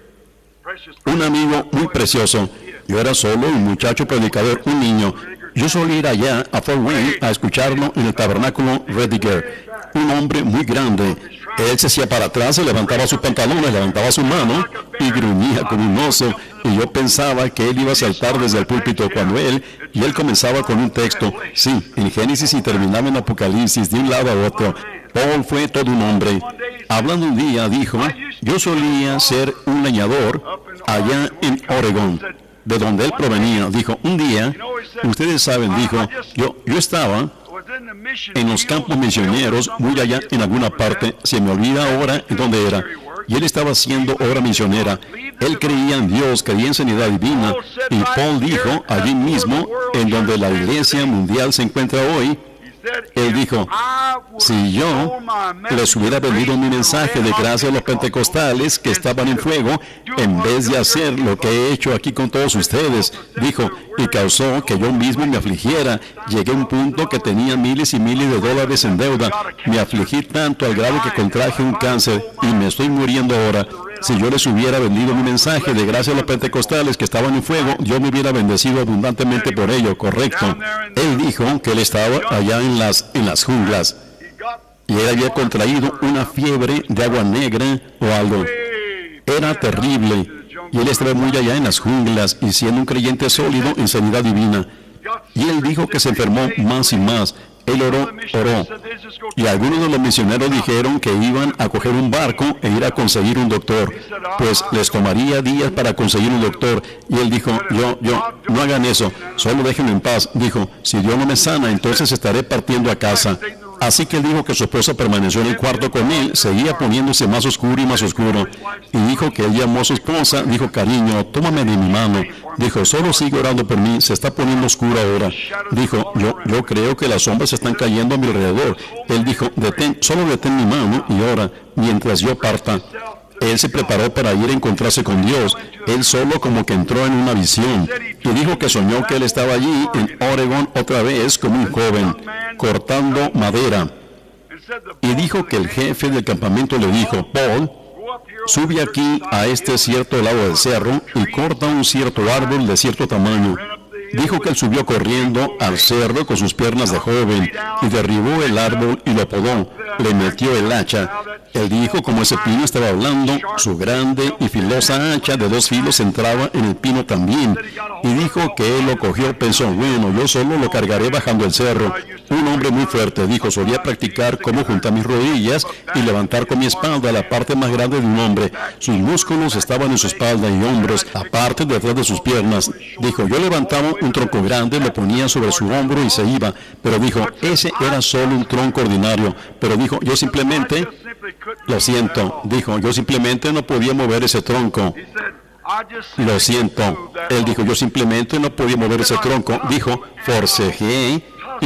un amigo muy precioso. Yo era solo un muchacho predicador, un niño. Yo solía ir allá a Fort Wayne a escucharlo en el tabernáculo Rediger. Un hombre muy grande. Él se hacía para atrás, se levantaba sus pantalones, levantaba su mano y gruñía como un oso. Y yo pensaba que él iba a saltar desde el púlpito cuando él comenzaba con un texto, sí, en Génesis y terminaba en Apocalipsis, de un lado a otro. Paul fue todo un hombre. Hablando un día, dijo, yo solía ser un leñador allá en Oregón, de donde él provenía. Dijo, un día, ustedes saben, dijo, yo estaba en los campos misioneros, muy allá en alguna parte, se me olvida ahora en dónde era, y él estaba haciendo obra misionera. Él creía en Dios, creía en sanidad divina, y Paul dijo, allí mismo, en donde la iglesia mundial se encuentra hoy, él dijo, si yo les hubiera vendido mi mensaje de gracia a los pentecostales que estaban en fuego, en vez de hacer lo que he hecho aquí con todos ustedes, dijo, y causó que yo mismo me afligiera. Llegué a un punto que tenía miles y miles de dólares en deuda. Me afligí tanto al grado que contraje un cáncer y me estoy muriendo ahora. Si yo les hubiera vendido mi mensaje de gracia a los pentecostales que estaban en fuego, yo me hubiera bendecido abundantemente por ello, correcto. Él dijo que él estaba allá en las junglas y él había contraído una fiebre de agua negra o algo. Era terrible. y él estaba muy allá en las junglas y siendo un creyente sólido en sanidad divina. Y él dijo que se enfermó más y más. Él oró. Y algunos de los misioneros dijeron que iban a coger un barco e ir a conseguir un doctor. Pues les tomaría días para conseguir un doctor. Y él dijo, no hagan eso, solo déjenme en paz. Dijo, si Dios no me sana, entonces estaré partiendo a casa. Así que él dijo que su esposa permaneció en el cuarto con él, seguía poniéndose más oscuro y más oscuro. Y dijo que él llamó a su esposa, dijo, cariño, tómame de mi mano. Dijo, solo sigue orando por mí, se está poniendo oscuro ahora. Dijo, yo creo que las sombras están cayendo a mi alrededor. Él dijo, solo detén mi mano y ora, mientras yo parta. Él se preparó para ir a encontrarse con Dios. Él solo como que entró en una visión. Y dijo que soñó que él estaba allí en Oregon otra vez como un joven, cortando madera. Y dijo que el jefe del campamento le dijo, Paul, sube aquí a este cierto lado del cerro y corta un cierto árbol de cierto tamaño. Dijo que él subió corriendo al cerro con sus piernas de joven y derribó el árbol y lo podó. Le metió el hacha. Él dijo como ese pino estaba hablando, su grande y filosa hacha de 2 filos entraba en el pino también. Y dijo que él lo cogió, pensó, bueno, yo solo lo cargaré bajando el cerro. Un hombre muy fuerte, dijo, solía practicar cómo juntar mis rodillas y levantar con mi espalda la parte más grande de un hombre. Sus músculos estaban en su espalda y hombros, aparte detrás de sus piernas. Dijo, yo levantaba un tronco grande, lo ponía sobre su hombro y se iba. Pero dijo, ese era solo un tronco ordinario. Pero dijo, yo simplemente, lo siento, dijo, yo simplemente no podía mover ese tronco. Lo siento. Él dijo, yo simplemente no podía mover ese tronco. Dijo, forcejeé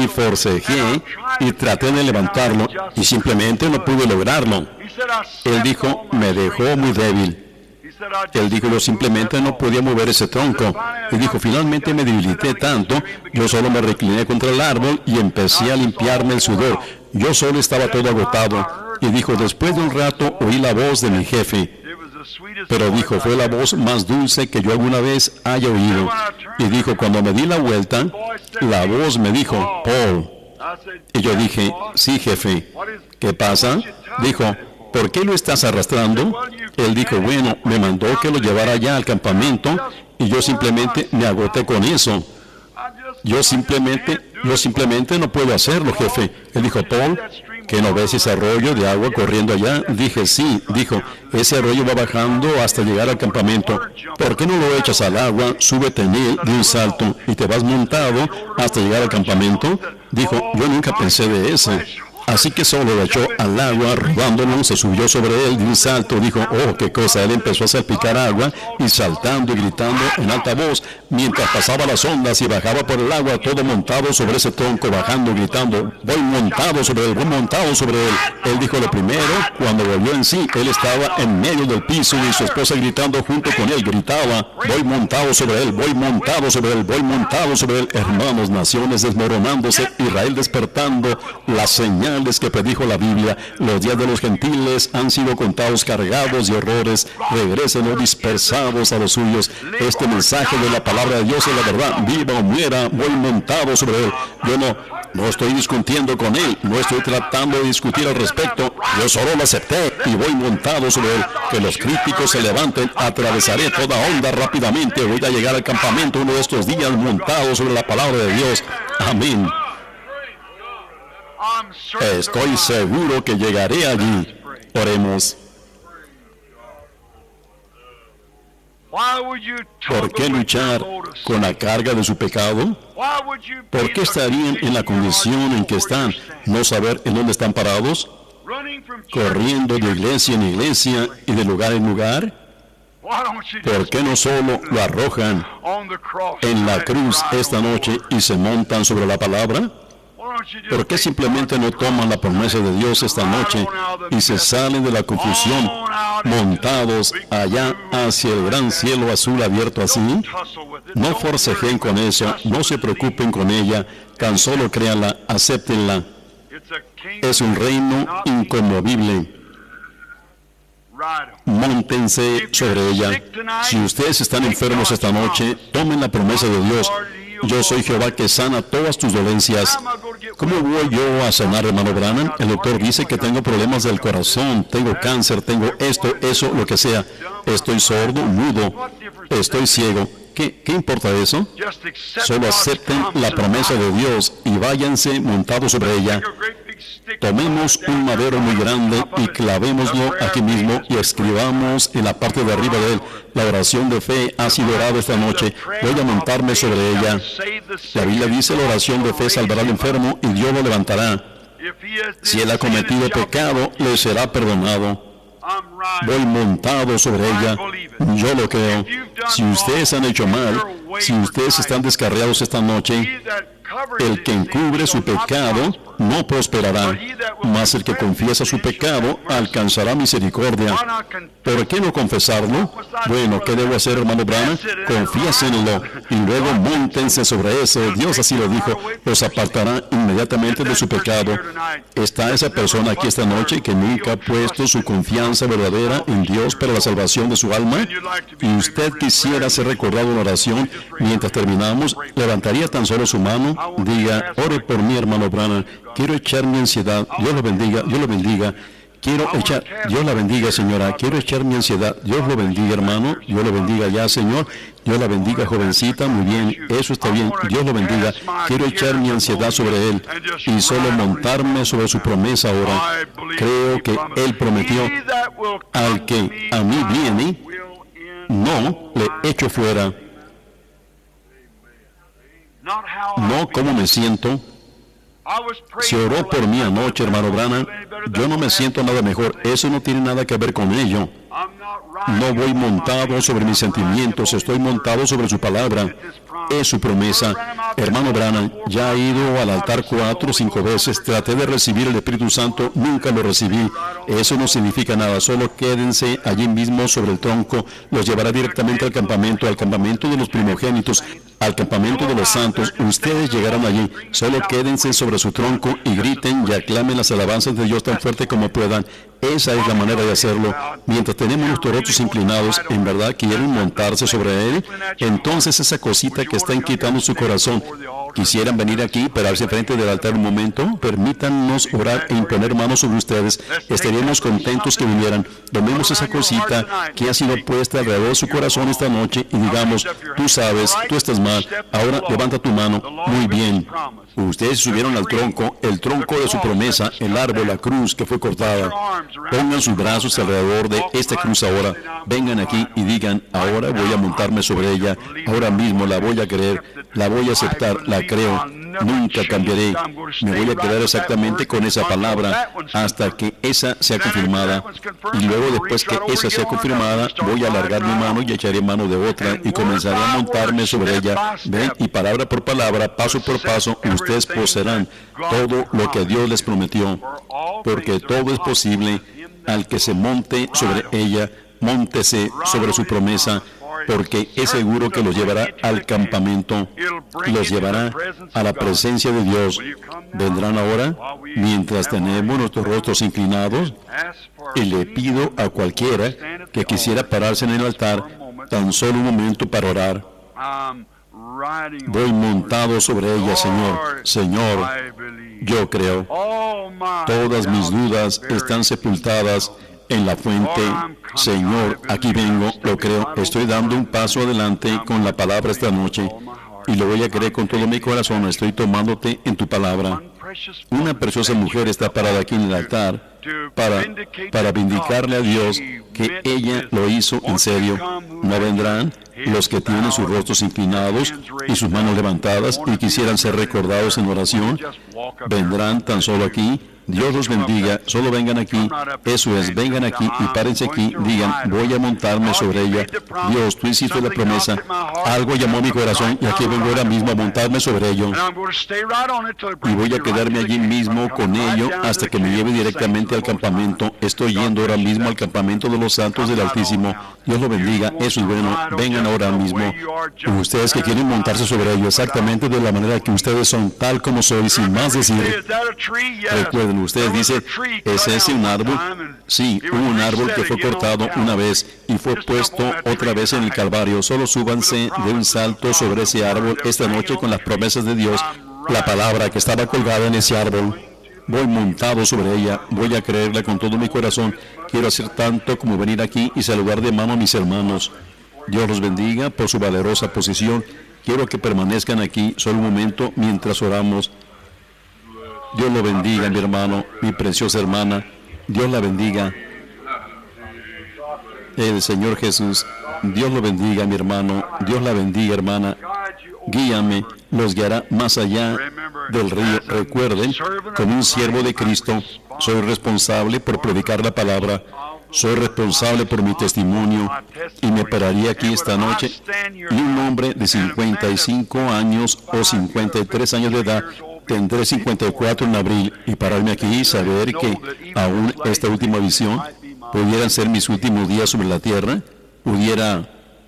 y traté de levantarlo y simplemente no pude lograrlo. Él dijo, me dejó muy débil. Él dijo, yo simplemente no podía mover ese tronco. Y dijo, finalmente me debilité tanto, yo solo me recliné contra el árbol y empecé a limpiarme el sudor. Yo solo estaba todo agotado. Y dijo, después de un rato oí la voz de mi jefe. Pero dijo, fue la voz más dulce que yo alguna vez haya oído. Y dijo, cuando me di la vuelta, la voz me dijo, Paul. Y yo dije, sí, jefe. ¿Qué pasa? Dijo, ¿por qué lo estás arrastrando? Él dijo, bueno, me mandó que lo llevara allá al campamento y yo simplemente me agoté con eso. Yo simplemente no puedo hacerlo, jefe. Él dijo, Paul, ¿que no ves ese arroyo de agua corriendo allá? Dije, sí. Dijo, ese arroyo va bajando hasta llegar al campamento. ¿Por qué no lo echas al agua, súbete en él de un salto y te vas montado hasta llegar al campamento? Dijo, yo nunca pensé de eso. Así que solo lo echó al agua, rodándolo, se subió sobre él de un salto, dijo, oh, qué cosa, él empezó a salpicar agua y saltando y gritando en alta voz, mientras pasaba las ondas y bajaba por el agua, todo montado sobre ese tronco, bajando, gritando, voy montado sobre él, voy montado sobre él. Él dijo lo primero, cuando volvió en sí, él estaba en medio del piso y su esposa gritando junto con él, gritaba, voy montado sobre él, voy montado sobre él, voy montado sobre él. Hermanos, naciones desmoronándose, Israel despertando, la señal que predijo la Biblia, los días de los gentiles han sido contados cargados de horrores, regresen o dispersados a los suyos. Este mensaje de la palabra de Dios es la verdad, viva o muera, voy montado sobre él. Yo no estoy discutiendo con él, no estoy tratando de discutir al respecto, yo solo lo acepté y voy montado sobre él. Que los críticos se levanten, atravesaré toda onda rápidamente, voy a llegar al campamento uno de estos días montado sobre la palabra de Dios. Amén. Estoy seguro que llegaré allí. Oremos. ¿Por qué luchar con la carga de su pecado? ¿Por qué estarían en la condición en que están, no saber en dónde están parados? Corriendo de iglesia en iglesia y de lugar en lugar. ¿Por qué no solo lo arrojan en la cruz esta noche y se montan sobre la palabra? ¿Por qué simplemente no toman la promesa de Dios esta noche y se salen de la confusión, montados allá hacia el gran cielo azul abierto así? No forcejeen con eso, no se preocupen con ella, tan solo créanla, acéptenla. Es un reino inconmovible. Móntense sobre ella. Si ustedes están enfermos esta noche, tomen la promesa de Dios. Yo soy Jehová que sana todas tus dolencias. ¿Cómo voy yo a sanar, hermano Branham? El doctor dice que tengo problemas del corazón, tengo cáncer, tengo esto, eso, lo que sea. estoy sordo, mudo, estoy ciego. ¿Qué importa eso? Solo acepten la promesa de Dios y váyanse montados sobre ella. Tomemos un madero muy grande y clavémoslo aquí mismo y escribamos en la parte de arriba de él: la oración de fe ha sido orada esta noche, voy a montarme sobre ella. La Biblia dice: la oración de fe salvará al enfermo y Dios lo levantará. Si él ha cometido pecado, le será perdonado. Voy montado sobre ella, yo lo creo. Si ustedes han hecho mal, si ustedes están descarriados esta noche, el que encubre su pecado no prosperará, mas el que confiesa su pecado alcanzará misericordia. ¿Por qué no confesarlo? Bueno, ¿qué debo hacer, hermano Branham? Confiésenlo y luego móntense sobre eso. Dios así lo dijo, los apartará inmediatamente de su pecado. ¿Está esa persona aquí esta noche que nunca ha puesto su confianza verdadera en Dios para la salvación de su alma? Y usted quisiera ser recordado en oración mientras terminamos, levantaría tan solo su mano, diga: ore por mí, hermano Branham, quiero echar mi ansiedad. Dios lo bendiga, Dios lo bendiga. Dios la bendiga, señora, quiero echar mi ansiedad. Dios lo bendiga, hermano, Dios lo bendiga ya, señor. Dios la bendiga, jovencita, muy bien, eso está bien, Dios lo bendiga. Quiero echar mi ansiedad sobre él y solo montarme sobre su promesa ahora. Creo que él prometió: al que a mí viene, no le echo fuera. No cómo me siento. Se oró por mí anoche, hermano Branham. Yo no me siento nada mejor. Eso no tiene nada que ver con ello. No voy montado sobre mis sentimientos, estoy montado sobre su palabra. Es su promesa. Hermano Branham, ya he ido al altar 4 o 5 veces, traté de recibir el Espíritu Santo, nunca lo recibí. Eso no significa nada, solo quédense allí mismo sobre el tronco, los llevará directamente al campamento de los primogénitos, al campamento de los santos. Ustedes llegarán allí, solo quédense sobre su tronco y griten y aclamen las alabanzas de Dios tan fuerte como puedan. Esa es la manera de hacerlo. Mientras tenemos nuestros rostros inclinados, en verdad quieren montarse sobre él, entonces esa cosita que está inquietando su corazón, quisieran venir aquí, pararse frente del altar un momento, permítanos orar e imponer manos sobre ustedes. Estaríamos contentos que vinieran. Tomemos esa cosita que ha sido puesta alrededor de su corazón esta noche y digamos: tú sabes, tú estás mal, ahora levanta tu mano. Muy bien. Ustedes subieron al tronco, el tronco de su promesa, el árbol, la cruz que fue cortada. Pongan sus brazos alrededor de esta cruz ahora. Vengan aquí y digan: ahora voy a montarme sobre ella. Ahora mismo la voy a creer, la voy a aceptar, la creo. Nunca cambiaré. Me voy a quedar exactamente con esa palabra hasta que esa sea confirmada. Y luego, después que esa sea confirmada, voy a alargar mi mano y echaré mano de otra y comenzaré a montarme sobre ella. Ven, y palabra por palabra, paso por paso, ustedes poseerán todo lo que Dios les prometió, porque todo es posible al que se monte sobre ella. Móntese sobre su promesa, porque es seguro que los llevará al campamento, los llevará a la presencia de Dios. Vendrán ahora, mientras tenemos nuestros rostros inclinados, y le pido a cualquiera que quisiera pararse en el altar tan solo un momento para orar. Voy montado sobre ella, Señor. Señor, yo creo. Todas mis dudas están sepultadas en la fuente. Señor, aquí vengo, lo creo. Estoy dando un paso adelante con la palabra esta noche y lo voy a creer con todo mi corazón. Estoy tomándote en tu palabra. Una preciosa mujer está parada aquí en el altar para vindicarle a Dios que ella lo hizo en serio. ¿No vendrán los que tienen sus rostros inclinados y sus manos levantadas y quisieran ser recordados en oración? Vendrán tan solo aquí. Dios los bendiga, solo vengan aquí, eso es, vengan aquí y párense aquí, digan: voy a montarme sobre ella. Dios, tú hiciste la promesa, algo llamó a mi corazón y aquí vengo ahora mismo a montarme sobre ello. Y voy a quedarme allí mismo con ello hasta que me lleve directamente al campamento. Estoy yendo ahora mismo al campamento de los santos del Altísimo. Dios lo bendiga, eso es bueno, vengan ahora mismo. Ustedes que quieren montarse sobre ello exactamente de la manera que ustedes son, tal como soy, sin más decir. Recuerden, ustedes dicen: ¿es ese un árbol? Sí, hubo un árbol que fue cortado una vez y fue puesto otra vez en el Calvario. Solo súbanse de un salto sobre ese árbol esta noche con las promesas de Dios, la palabra que estaba colgada en ese árbol. voy montado sobre ella, voy a creerla con todo mi corazón. Quiero hacer tanto como venir aquí y saludar de mano a mis hermanos. Dios los bendiga por su valerosa posición. Quiero que permanezcan aquí solo un momento mientras oramos. Dios lo bendiga, mi hermano, mi preciosa hermana. Dios la bendiga. El Señor Jesús, Dios lo bendiga, mi hermano. Dios la bendiga, hermana. Guíame, los guiará más allá del río. Recuerden, como un siervo de Cristo, soy responsable por predicar la palabra. Soy responsable por mi testimonio y me pararía aquí esta noche y un hombre de 55 años o 53 años de edad, tendré 54 en abril, y pararme aquí y saber que aún esta última visión pudieran ser mis últimos días sobre la tierra, pudiera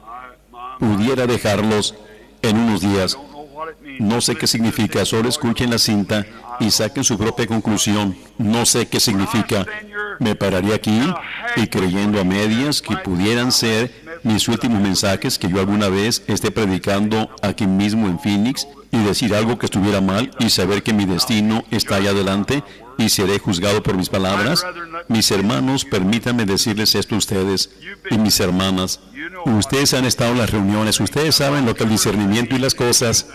dejarlos en unos días. No sé qué significa, solo escuchen la cinta y saquen su propia conclusión. No sé qué significa. Me pararía aquí y creyendo a medias que pudieran ser mis últimos mensajes que yo alguna vez esté predicando aquí mismo en Phoenix y decir algo que estuviera mal y saber que mi destino está allá adelante y seré juzgado por mis palabras. Mis hermanos, permítanme decirles esto a ustedes y mis hermanas. Ustedes han estado en las reuniones, ustedes saben lo que el discernimiento y las cosas.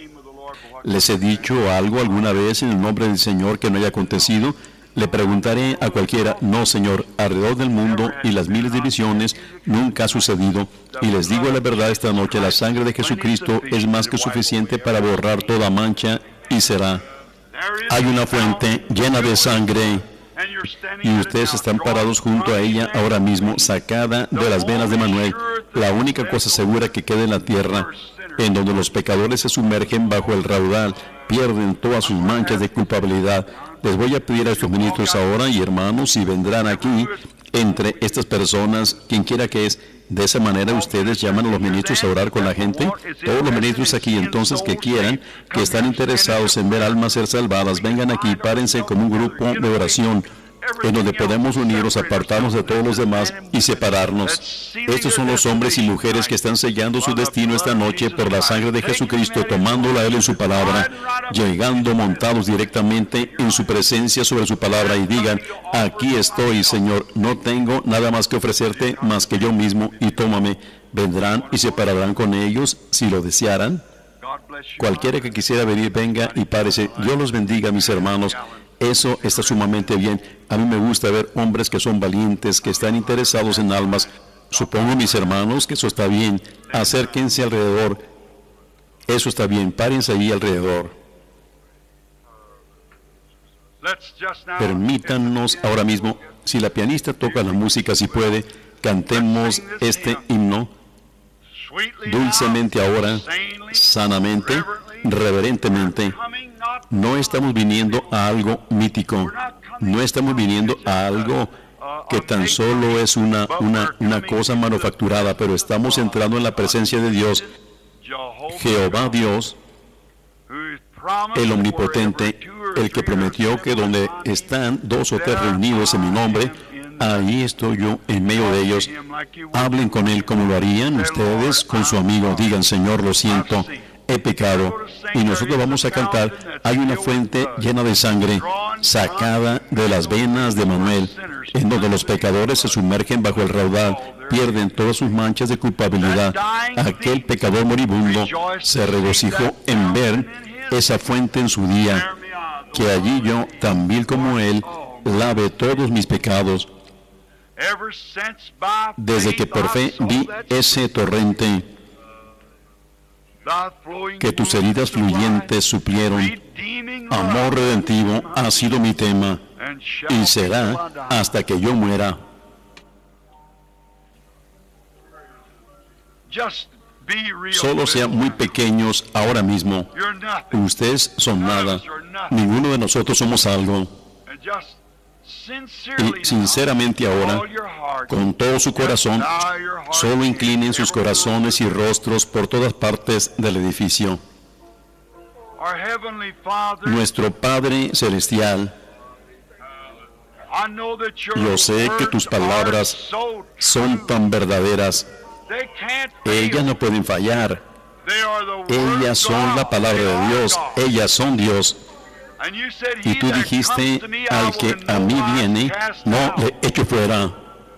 ¿Les he dicho algo alguna vez en el nombre del Señor que no haya acontecido? Le preguntaré a cualquiera, no, Señor, alrededor del mundo y las miles de visiones nunca ha sucedido. Y les digo la verdad esta noche, la sangre de Jesucristo es más que suficiente para borrar toda mancha y será. Hay una fuente llena de sangre y ustedes están parados junto a ella ahora mismo, sacada de las venas de Manuel, la única cosa segura que queda en la tierra, en donde los pecadores se sumergen bajo el raudal, pierden todas sus manchas de culpabilidad. Les voy a pedir a estos ministros ahora y hermanos si vendrán aquí entre estas personas, quien quiera que es. De esa manera ustedes llaman a los ministros a orar con la gente. Todos los ministros aquí entonces que quieran, que están interesados en ver almas ser salvadas, vengan aquí, párense como un grupo de oración en donde podemos unirnos, apartarnos de todos los demás y separarnos. Estos son los hombres y mujeres que están sellando su destino esta noche por la sangre de Jesucristo, tomándola a Él en su palabra, llegando montados directamente en su presencia sobre su palabra y digan, aquí estoy, Señor, no tengo nada más que ofrecerte más que yo mismo y tómame. Vendrán y se pararán con ellos si lo desearan. Cualquiera que quisiera venir, venga y párese. Dios los bendiga, mis hermanos. Eso está sumamente bien. A mí me gusta ver hombres que son valientes, que están interesados en almas. Supongo, mis hermanos, que eso está bien. Acérquense alrededor. Eso está bien. Párense ahí alrededor. Permítanos ahora mismo, si la pianista toca la música, si puede, cantemos este himno dulcemente ahora, sanamente, reverentemente. No estamos viniendo a algo mítico, no estamos viniendo a algo que tan solo es una cosa manufacturada, pero estamos entrando en la presencia de Dios, Jehová Dios, el omnipotente, el que prometió que donde están dos o tres reunidos en mi nombre, ahí estoy yo en medio de ellos. Hablen con Él como lo harían ustedes con su amigo. Digan, Señor, lo siento, he pecado. Y nosotros vamos a cantar, hay una fuente llena de sangre, sacada de las venas de Manuel, en donde los pecadores se sumergen bajo el raudal, pierden todas sus manchas de culpabilidad. Aquel pecador moribundo se regocijó en ver esa fuente en su día, que allí yo, tan vil como Él, lave todos mis pecados. Desde que por fe vi ese torrente, que tus heridas fluyentes suplieron, amor redentivo ha sido mi tema y será hasta que yo muera. Solo sean muy pequeños ahora mismo. Ustedes son nada. Ninguno de nosotros somos algo. Y sinceramente ahora, con todo su corazón, solo inclinen sus corazones y rostros por todas partes del edificio. Nuestro Padre Celestial, yo sé que tus palabras son tan verdaderas. Ellas no pueden fallar. Ellas son la palabra de Dios. Ellas son Dios. Y tú dijiste, al que a mí viene, no le echo fuera.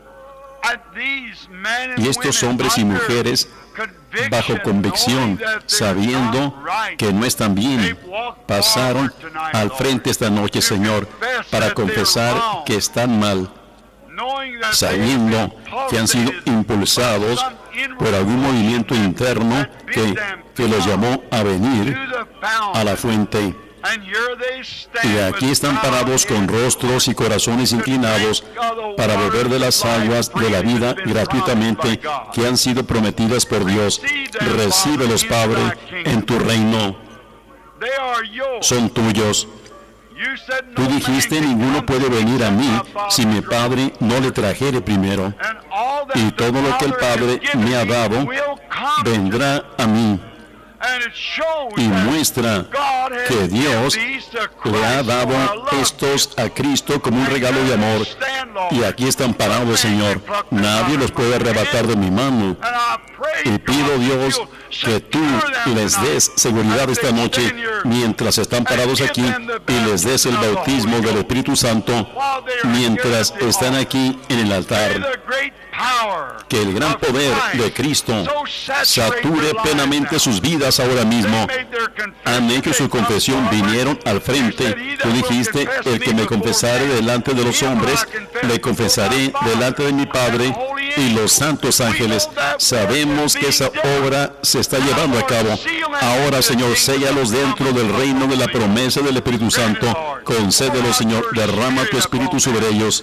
Y estos hombres y mujeres, bajo convicción, sabiendo que no están bien, pasaron al frente esta noche, Señor, para confesar que están mal, sabiendo que han sido impulsados por algún movimiento interno que los llamó a venir a la fuente. Y aquí están parados con rostros y corazones inclinados para beber de las aguas de la vida gratuitamente que han sido prometidas por Dios. Recíbelos, Padre, en tu reino. Son tuyos. Tú dijiste, ninguno puede venir a mí si mi Padre no le trajere primero. Y todo lo que el Padre me ha dado vendrá a mí. Y muestra que Dios le ha dado estos a Cristo como un regalo de amor. Y aquí están parados, Señor. Nadie los puede arrebatar de mi mano. Y pido, Dios, que tú les des seguridad esta noche mientras están parados aquí y les des el bautismo del Espíritu Santo mientras están aquí en el altar. Que el gran poder de Cristo sature plenamente sus vidas ahora mismo. Han hecho su confesión, vinieron al frente. Tú dijiste, el que me confesare delante de los hombres, le confesaré delante de mi Padre y los santos ángeles. Sabemos que esa obra se está llevando a cabo. Ahora, Señor, séllalos dentro del reino de la promesa del Espíritu Santo. Concédelos, Señor, derrama tu Espíritu sobre ellos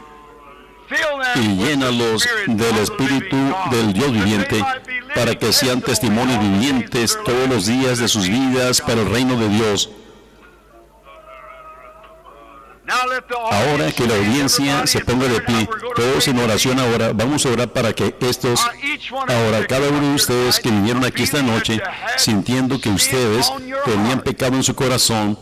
y llénalos del Espíritu del Dios viviente, para que sean testimonios vivientes todos los días de sus vidas para el reino de Dios. Ahora que la audiencia se ponga de pie, todos en oración ahora, vamos a orar para que ahora cada uno de ustedes que vinieron aquí esta noche, sintiendo que ustedes tenían pecado en su corazón,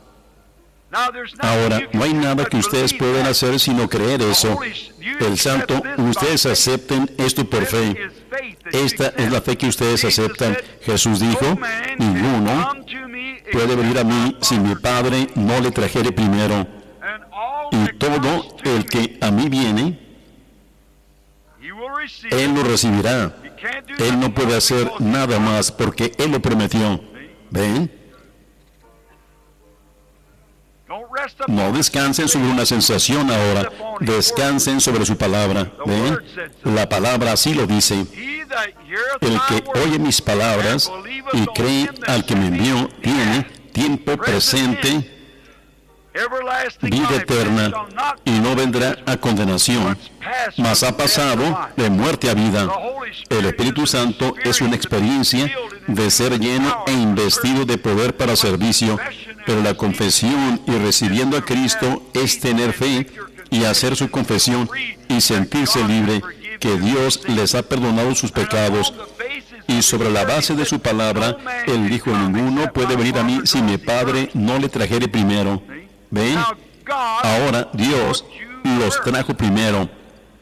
ahora, no hay nada que ustedes puedan hacer sino creer eso. El Santo, ustedes acepten esto por fe. Esta es la fe que ustedes aceptan. Jesús dijo, ninguno puede venir a mí si mi Padre no le trajere primero. Y todo el que a mí viene, Él lo recibirá. Él no puede hacer nada más porque Él lo prometió. ¿Ven? No descansen sobre una sensación ahora, descansen sobre su palabra. ¿Ven? La palabra así lo dice. El que oye mis palabras y cree al que me envió tiene tiempo presente, vida eterna, y no vendrá a condenación, mas ha pasado de muerte a vida. El Espíritu Santo es una experiencia de ser lleno e investido de poder para servicio, pero la confesión y recibiendo a Cristo es tener fe y hacer su confesión y sentirse libre, que Dios les ha perdonado sus pecados. Y sobre la base de su palabra, Él dijo, ninguno puede venir a mí si mi Padre no le trajere primero. ¿Ven? Ahora Dios los trajo primero.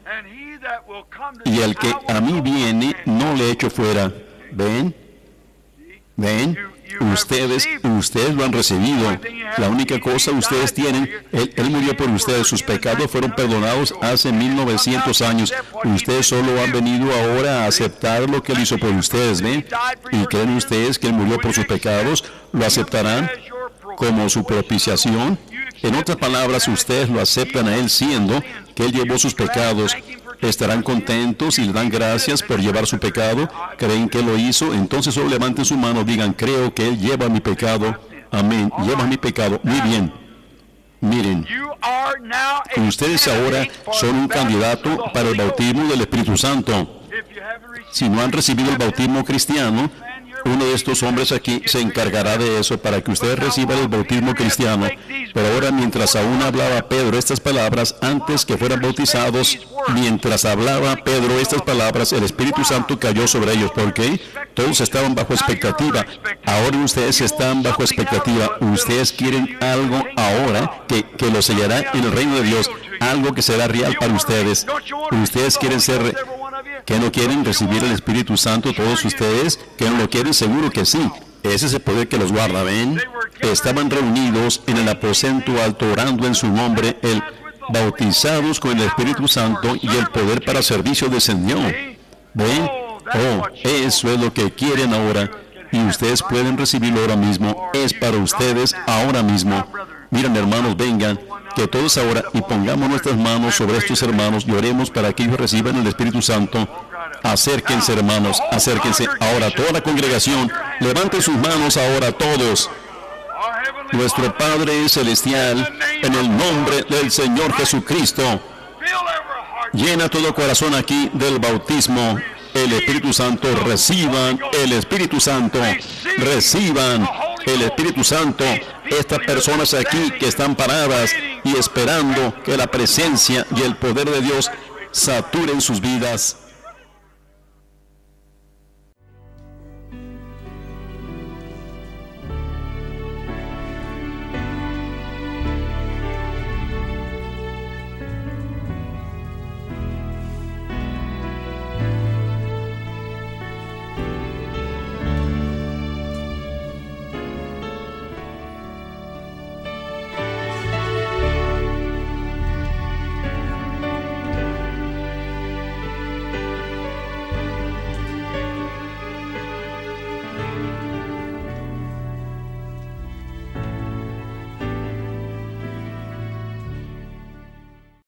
Y el que a mí viene, no le echo fuera. ¿Ven? ¿Ven? Ustedes lo han recibido. La única cosa ustedes tienen, Él murió por ustedes. Sus pecados fueron perdonados hace 1900 años. Ustedes solo han venido ahora a aceptar lo que Él hizo por ustedes. ¿Ven? ¿Y creen ustedes que Él murió por sus pecados? ¿Lo aceptarán como su propiciación? En otras palabras, ustedes lo aceptan a Él siendo que Él llevó sus pecados. ¿Estarán contentos y le dan gracias por llevar su pecado? ¿Creen que lo hizo? Entonces solo levanten su mano, digan, creo que Él lleva mi pecado. Amén, lleva mi pecado. Muy bien. Miren, ustedes ahora son un candidato para el bautismo del Espíritu Santo. Si no han recibido el bautismo cristiano, uno de estos hombres aquí se encargará de eso para que ustedes reciban el bautismo cristiano. Pero ahora, mientras aún hablaba Pedro estas palabras, antes que fueran bautizados, mientras hablaba Pedro estas palabras, el Espíritu Santo cayó sobre ellos. ¿Por qué? Todos estaban bajo expectativa. Ahora ustedes están bajo expectativa. Ustedes quieren algo ahora que los sellará en el reino de Dios. Algo que será real para ustedes. Ustedes quieren ser... ¿Que no quieren recibir el Espíritu Santo todos ustedes? ¿Que no lo quieren? Seguro que sí. Ese es el poder que los guarda, ¿ven? estaban reunidos en el aposento alto orando en su nombre, bautizados con el Espíritu Santo, y el poder para servicio descendió. ¿Ven? Oh, eso es lo que quieren ahora, y ustedes pueden recibirlo ahora mismo. Es para ustedes ahora mismo. Miren, hermanos, vengan, que todos ahora, y pongamos nuestras manos sobre estos hermanos y oremos para que ellos reciban el Espíritu Santo. Acérquense, hermanos, acérquense. Ahora toda la congregación, levanten sus manos ahora todos. Nuestro Padre Celestial, en el nombre del Señor Jesucristo, llena todo corazón aquí del bautismo. El Espíritu Santo, reciban el Espíritu Santo, reciban el Espíritu Santo. Estas personas aquí que están paradas y esperando que la presencia y el poder de Dios saturen sus vidas.